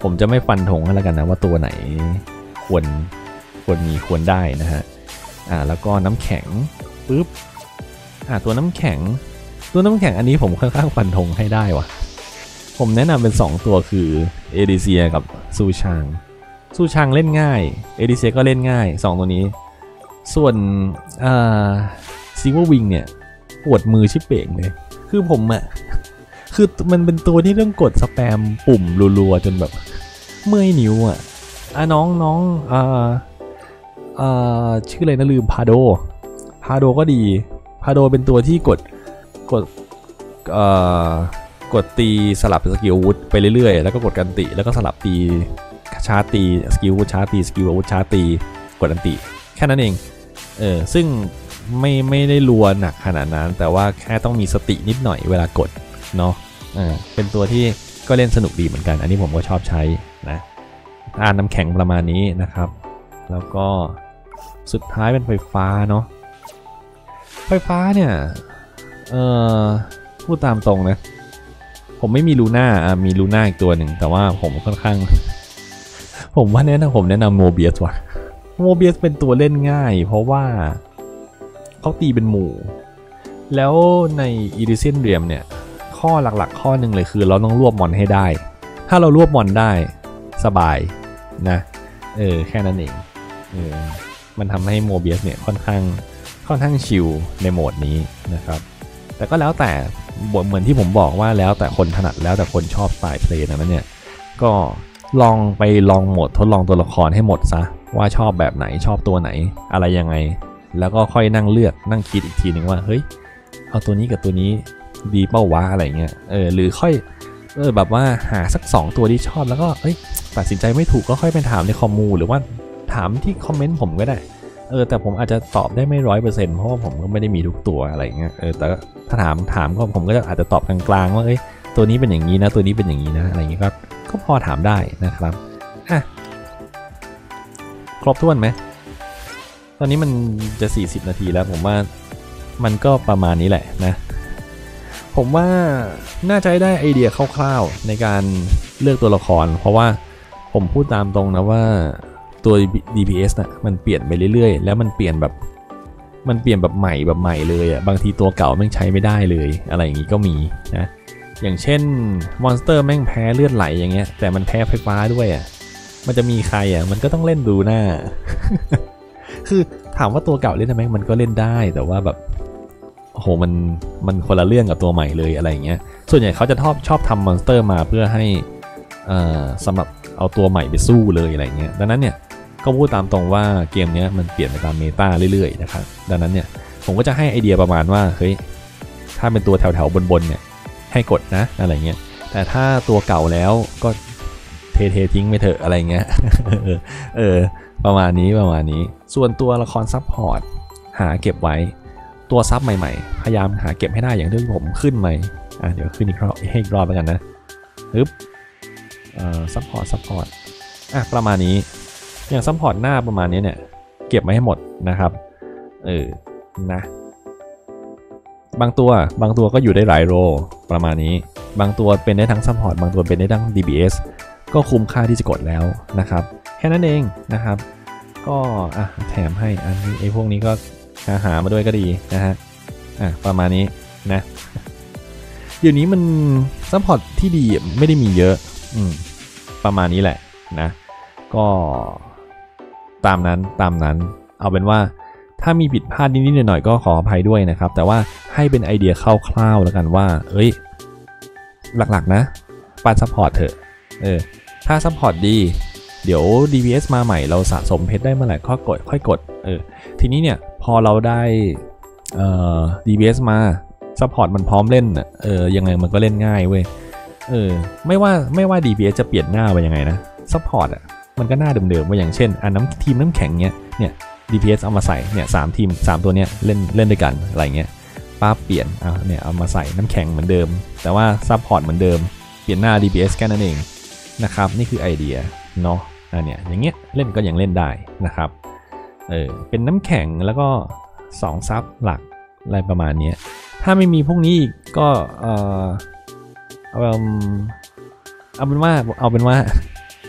[SPEAKER 1] ผมจะไม่ฟันธงแล้วกันนะว่าตัวไหนควรควรมีควรได้นะฮะอ่าแล้วก็น้ำแข็งปึ๊บอ่าตัวน้ำแข็งตัวน้ำแข็งอันนี้ผมค่อนข้างฟันธงให้ได้ว่ะผมแนะนำเป็นสองตัวคือเอดิเซียกับซูชางซูชางเล่นง่ายเอดิเซียก็เล่นง่ายสองตัวนี้ส่วนอ่าซิงเวอร์วิงเนี่ยปวดมือชิบเป่งเลยคือผมอะคือมันเป็นตัวที่ต้องกดสแปมปุ่มรัวๆจนแบบเมื่อยนิ้วอะอ่ะน้องน้องอ่าอ่าชื่ออะไรนะลืมพาโดพาโดก็ดีพาโดเป็นตัวที่กดกดเอ่อกดตีสลับสกิลอาวุธไปเรื่อยๆแล้วก็กดกันติแล้วก็สลับตีชาร์ตีสกิลอาวุธชาร์ตีสกิลอาวุธชาร์ตีกดอันติแค่นั้นเองเออซึ่งไม่ไม่ได้รัวหนักขนาดนั้นแต่ว่าแค่ต้องมีสตินิดหน่อยเวลากดเนาะเออเป็นตัวที่ก็เล่นสนุกดีเหมือนกันอันนี้ผมก็ชอบใช้นะอ่านน้ำแข็งประมาณนี้นะครับแล้วก็สุดท้ายเป็นไฟฟ้าเนาะไฟฟ้าเนี่ยเออพูดตามตรงนะผมไม่มีลูน่าอ่ะมีลูน่าอีกตัวหนึ่งแต่ว่าผมค่อนข้างผมว่าแนะนำผมแนะนำโมเบียสว่ะโมเบียสเป็นตัวเล่นง่ายเพราะว่าเขาตีเป็นหมู่แล้วในอีดิเซียนเรียมเนี่ยข้อหลักๆข้อหนึ่งเลยคือเราต้องรวบมอนให้ได้ถ้าเรารวบมอนได้สบายนะเออแค่นั้นเองเออมันทำให้โมเบียสเนี่ยค่อนข้างค่อนข้างชิลในโหมดนี้นะครับแต่ก็แล้วแต่เหมือนที่ผมบอกว่าแล้วแต่คนถนัดแล้วแต่คนชอบสไตล์เพลย์นะเนี่ยก็ลองไปลองโหมดทดลองตัวละครให้หมดซะว่าชอบแบบไหนชอบตัวไหนอะไรยังไงแล้วก็ค่อยนั่งเลือกนั่งคิดอีกทีนึงว่าเฮ้ยเอาตัวนี้กับตัวนี้ดีเป้าวะอะไรเงี้ยเออหรือค่อยเออแบบว่าหาสักสองตัวที่ชอบแล้วก็เอ้ยตัดสินใจไม่ถูกก็ค่อยไปถามในคอมมูหรือว่าถามที่คอมเมนต์ผมก็ได้เออแต่ผมอาจจะตอบได้ไม่ร้อยเปอร์เซ็นต์เพราะว่าผมก็ไม่ได้มีทุกตัวอะไรเงี้ยเออแต่ถ้าถามถามก็ผมก็จะอาจจะตอบกลางๆว่าเอ้ยตัวนี้เป็นอย่างนี้นะตัวนี้เป็นอย่างนี้นะอะไรเงี้ยก็ก็พอถามได้นะครับอ่ะครบถ้วนไหมตอนนี้มันจะสี่สิบนาทีแล้วผมว่ามันก็ประมาณนี้แหละนะผมว่าน่าจะได้ไอเดียคร่าวๆในการเลือกตัวละครเพราะว่าผมพูดตามตรงนะว่าตัว ดี พี เอส น่ะมันเปลี่ยนไปเรื่อยๆแล้วมันเปลี่ยนแบบมันเปลี่ยนแบบใหม่แบบใหม่เลยอ่ะบางทีตัวเก่าแม่งใช้ไม่ได้เลยอะไรอย่างงี้ก็มีนะอย่างเช่นมอนสเตอร์แม่งแพ้เลือดไหลอย่างเงี้ยแต่มันแพ้ไฟฟ้าด้วยอ่ะมันจะมีใครอ่ะมันก็ต้องเล่นดูหน้า คือถามว่าตัวเก่าเล่นได้ไหมมันก็เล่นได้แต่ว่าแบบโอ้โหมันมันคนละเรื่องกับตัวใหม่เลยอะไรอย่างเงี้ยส่วนใหญ่เขาจะชอบชอบทำมอนสเตอร์มาเพื่อให้อ่าสำหรับเอาตัวใหม่ไปสู้เลยอะไรเงี้ยดังนั้นเนี่ยก็พูดตามตรงว่าเกมนี้มันเปลี่ยนไปตามเมตาเรื่อยๆนะครับดังนั้นเนี่ยผมก็จะให้ไอเดียประมาณว่าเฮ้ยถ้าเป็นตัวแถวๆบนๆเนี่ยให้กดนะอะไรเงี้ยแต่ถ้าตัวเก่าแล้วก็เทเททิ้งไปเถอะอะไรเงี้ย เออประมาณนี้ประมาณนี้ส่วนตัวละครซับพอร์ตหาเก็บไว้ตัวซับใหม่ๆพยายามหาเก็บให้ได้อย่างที่ผมขึ้นไหมอ่ะเดี๋ยวขึ้นอีกรอบให้อีกรอบแล้วกันนะฮึบเอ่อซับพอร์ตซับพอร์ตอ่ะประมาณนี้อย่างซับพอร์ตหน้าประมาณนี้เนี่ยเก็บมาให้หมดนะครับเออนะบางตัวบางตัวก็อยู่ได้หลายโรประมาณนี้บางตัวเป็นได้ทั้งซับพอร์ตบางตัวเป็นได้ทั้ง ดี บี เอส ก็คุ้มค่าที่จะกดแล้วนะครับแค่นั้นเองนะครับก็อ่ะแถมให้อันนี้ไอ้พวกนี้ก็หาหามาด้วยก็ดีนะฮะอ่ะประมาณนี้นะเดี๋ยวนี้มันซัพพอร์ตที่ดีไม่ได้มีเยอะอืมประมาณนี้แหละนะก็ตามนั้นตามนั้นเอาเป็นว่าถ้ามีผิดพลาดนิดๆหน่อยๆก็ขออภัยด้วยนะครับแต่ว่าให้เป็นไอเดียคร่าวๆแล้วกันว่าเอ้ยหลักๆนะปั้นซัพพอร์ตเถอะเออถ้าซัพพอร์ตดีเดี๋ยว ดี บี เอส มาใหม่เราสะสมเพชรได้เมื่อไหร่ค่อยกดค่อยกดเออทีนี้เนี่ยพอเราได้เอ่อ ดี บี เอส มาซัพพอร์ตมันพร้อมเล่นอ่ะเออยังไงมันก็เล่นง่ายเว้ยเออไม่ว่าไม่ว่า ดี บี เอส จะเปลี่ยนหน้าไปยังไงนะซัพพอร์ตอ่ะมันก็หน้าเดิมๆว่าอย่างเช่นอันน้ำทีมน้ำแข็งเนี้ยเนี่ย ดี พี เอส เอามาใส่เนี่ยสามทีมสามตัวเนี้ยเล่นเล่นด้วยกันอะไรเงี้ยป้าเปลี่ยนเอาเนี่ยเอามาใส่น้ำแข็งเหมือนเดิมแต่ว่าซัพพอร์ตเหมือนเดิมเปลี่ยนหน้า ดี บี เอส แค่นั้นเองนะครับนี่คือไอเดียเนาะอันเนี้ยอย่างเงี้ยเล่นก็ยังเล่นได้นะครับเออเป็นน้ำแข็งแล้วก็สองซับหลักอะไรประมาณนี้ถ้าไม่มีพวกนี้อีกก็เออเอาเอาเป็นว่าเอาเป็นว่า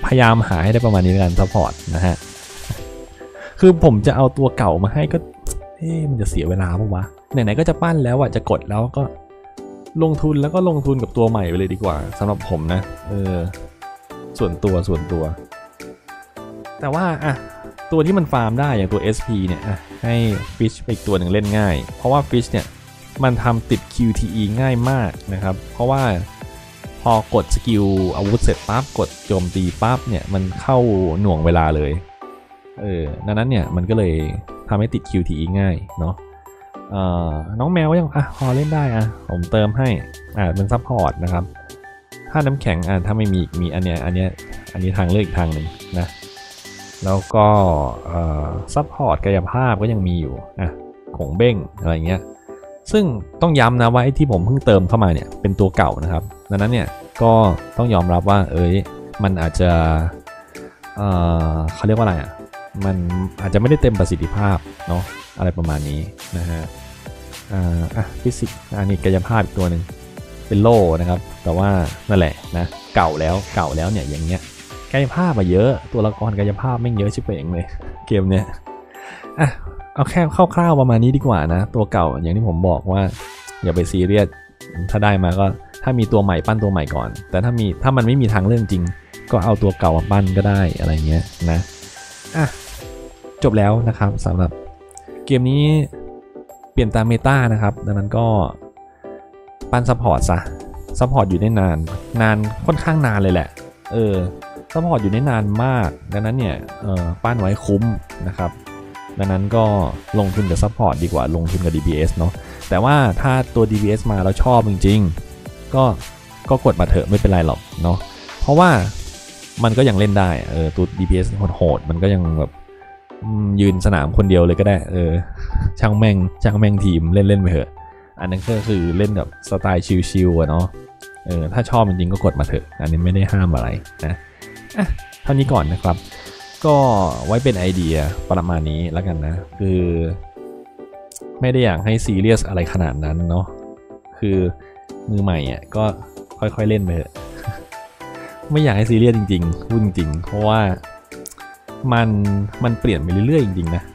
[SPEAKER 1] พยายามหาให้ได้ประมาณนี้แล้วกันซัพพอร์ตนะฮะคือผมจะเอาตัวเก่ามาให้ก็เอ๊ะมันจะเสียเวลาปะวะไหนๆก็จะปั้นแล้วอะจะกดแล้วก็ลงทุนแล้วก็ลงทุนกับตัวใหม่ไปเลยดีกว่าสำหรับผมนะเออส่วนตัวส่วนตัวแต่ว่าอะตัวที่มันฟาร์มได้อย่างตัว เอส พี เนี่ยอะให้ Fish ไปอีกตัวหนึ่งเล่นง่ายเพราะว่า Fish เนี่ยมันทำติด คิว ที อี ง่ายมากนะครับเพราะว่าพอกดสกิลอาวุธเสร็จปั๊บกดโจมตีปั๊บเนี่ยมันเข้าหน่วงเวลาเลยเออดังนั้นเนี่ยมันก็เลยทำให้ติด คิว ที อี ง่ายเนาะเอ่อน้องแมวยังอ่ะพอเล่นได้อ่ะผมเติมให้อ่าเป็นซัพพอร์ตนะครับถ้าน้ำแข็งอ่ะถ้าไม่มีมีอันเนี้ยอันเนี้ยอันนี้ทางเลือกอีกทางหนึ่งนะแล้วก็เอ่อซัพพอร์ตกายภาพก็ยังมีอยู่อ่ะขงเบ้งอะไรเงี้ยซึ่งต้องย้ำนะว่าไอ้ที่ผมเพิ่งเติมเข้ามาเนี่ยเป็นตัวเก่านะครับดังนั้นเนี่ยก็ต้องยอมรับว่าเอ้ยมันอาจจะเอ่อเขาเรียกว่าอะไรอ่ะมันอาจจะไม่ได้เต็มประสิทธิภาพเนาะอะไรประมาณนี้นะฮะอ่าอ่ะฟิสิกส์อันนี้กายภาพอีกตัวหนึ่งเป็นโล่นะครับแต่ว่านั่นแหละนะเก่าแล้วเก่าแล้วเนี่ยอย่างเงี้ยกายภาพมาเยอะตัวละครกายภาพไม่เยอะชิบเป่งเลยเกมเนี้ยอ่ะเอาแค่คร่าวๆประมาณนี้ดีกว่านะตัวเก่าอย่างที่ผมบอกว่าอย่าไปซีเรียสถ้าได้มาก็ถ้ามีตัวใหม่ปั้นตัวใหม่ก่อนแต่ถ้ามีถ้ามันไม่มีทางเรื่องจริงก็เอาตัวเก่ามาปั้นก็ได้อะไรเงี้ยนะอ่ะจบแล้วนะครับสำหรับเกมนี้เปลี่ยนตามเมตานะครับดังนั้นก็ปั้นซัพพอร์ตซะซัพพอร์ตอยู่ได้นานนานค่อนข้างนานเลยแหละเออซัพพอร์ตอยู่ได้นานมากดังนั้นเนี่ยเออปั้นไว้คุ้มนะครับดังนั้นก็ลงทุนกับซัพพอร์ตดีกว่าลงทุนกับ ดี พี เอส เนาะแต่ว่าถ้าตัว ดี พี เอส มาแล้วชอบจริงๆก็ก็กดมาเถอะไม่เป็นไรหรอกเนาะเพราะว่ามันก็ยังเล่นได้เออตัว ดี พี เอส โหดๆมันก็ยังแบบยืนสนามคนเดียวเลยก็ได้เออช่างแม่งช่างแม่งทีมเล่นเล่นไปเถอะอันนั้นก็คือเล่นแบบสไตล์ชิลๆอะเนาะเออถ้าชอบจริงๆก็กดมาเถอะอันนี้ไม่ได้ห้ามอะไรนะอ่ะเท่านี้ก่อนนะครับก็ไว้เป็นไอเดียประมาณนี้แล้วกันนะคือไม่ได้อยากให้ซีเรียสอะไรขนาดนั้นเนาะคือมือใหม่อ่ะก็ค่อยๆเล่นไปเถอะไม่อยากให้ซีเรียสจริงๆพูดจริงๆเพราะว่ามันมันเปลี่ยนไปเรื่อยๆจริงๆนะ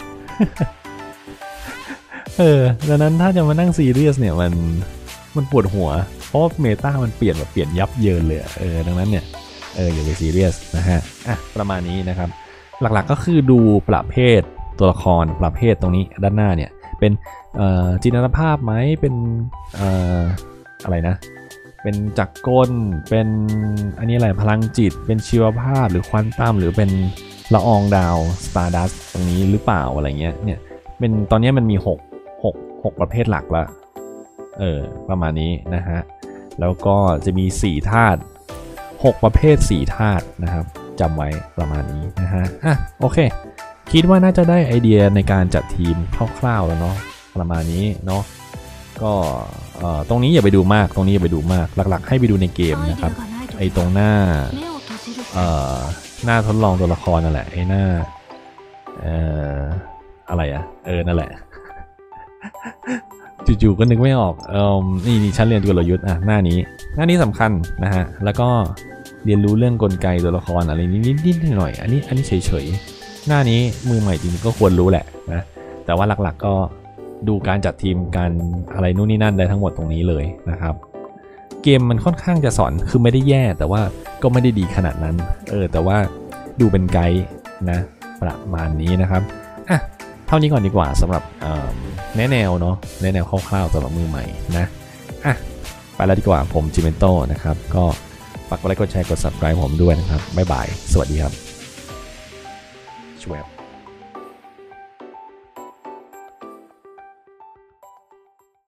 [SPEAKER 1] เออดังนั้นถ้าจะมานั่งซีเรียสเนี่ยมันมันปวดหัวเพราะว่าเมตามันเปลี่ยนแบบเปลี่ยนยับเยินเลยเออดังนั้นเนี่ยเอออย่าไปซีเรียสนะฮะอ่ะประมาณนี้นะครับหลักๆก็คือดูประเภทตัวละครประเภทตรงนี้ด้านหน้าเนี่ยเป็นเอ่อจินตนาภาพไหมเป็นเอ่ออะไรนะเป็นจักรกลเป็นอันนี้อะไรพลังจิตเป็นชีวภาพหรือควอนตัมหรือเป็นละอองดาวสตาร์ดัสตรงนี้หรือเปล่าอะไรเงี้ยเนี่ยเป็นตอนนี้มันมีหก หก หกประเภทหลักละเออประมาณนี้นะฮะแล้วก็จะมีสี่ธาตุหกประเภทสี่ธาตุนะครับจำไว้ประมาณนี้นะฮะอ่ะโอเคคิดว่าน่าจะได้ไอเดียในการจัดทีมคร่าวๆแล้วเนาะประมาณนี้เนาะก็ตรงนี้อย่าไปดูมากตรงนี้อย่าไปดูมากหลักๆให้ไปดูในเกมนะครับไอตรงหน้าเอ่อหน้าทดลองตัวละครนั่นแหละไอหน้าเอ่ออะไรอะเออนั่นแหละจู่ๆก็นึกไม่ออกเออนี่นี่ชั้นเรียนกลยุทธ์อ่ะหน้านี้หน้านี้สำคัญนะฮะแล้วก็เรียนรู้เรื่องกลไกตัวละครอะไรนิดๆหน่อยๆอันนี้อันนี้เฉยๆหน้านี้มือใหม่จริงๆก็ควรรู้แหละนะแต่ว่าหลักๆก็ดูการจัดทีมการอะไรนู่นนี่นั่นได้ทั้งหมดตรงนี้เลยนะครับเกมมันค่อนข้างจะสอนคือไม่ได้แย่แต่ว่าก็ไม่ได้ดีขนาดนั้นเออแต่ว่าดูเป็นไกด์นะประมาณนี้นะครับอ่ะเท่านี้ก่อนดีกว่าสำหรับแนะแนวเนาะแนะแนวคร่าวๆสำหรับมือใหม่นะอ่ะไปแล้วดีกว่าผมจิเมนโตนะครับก็ฝากกดไลค์กดแชร์กด ซับสไครบ์ ผมด้วยนะครับบ๊ายบายสวัสดีครับช่วย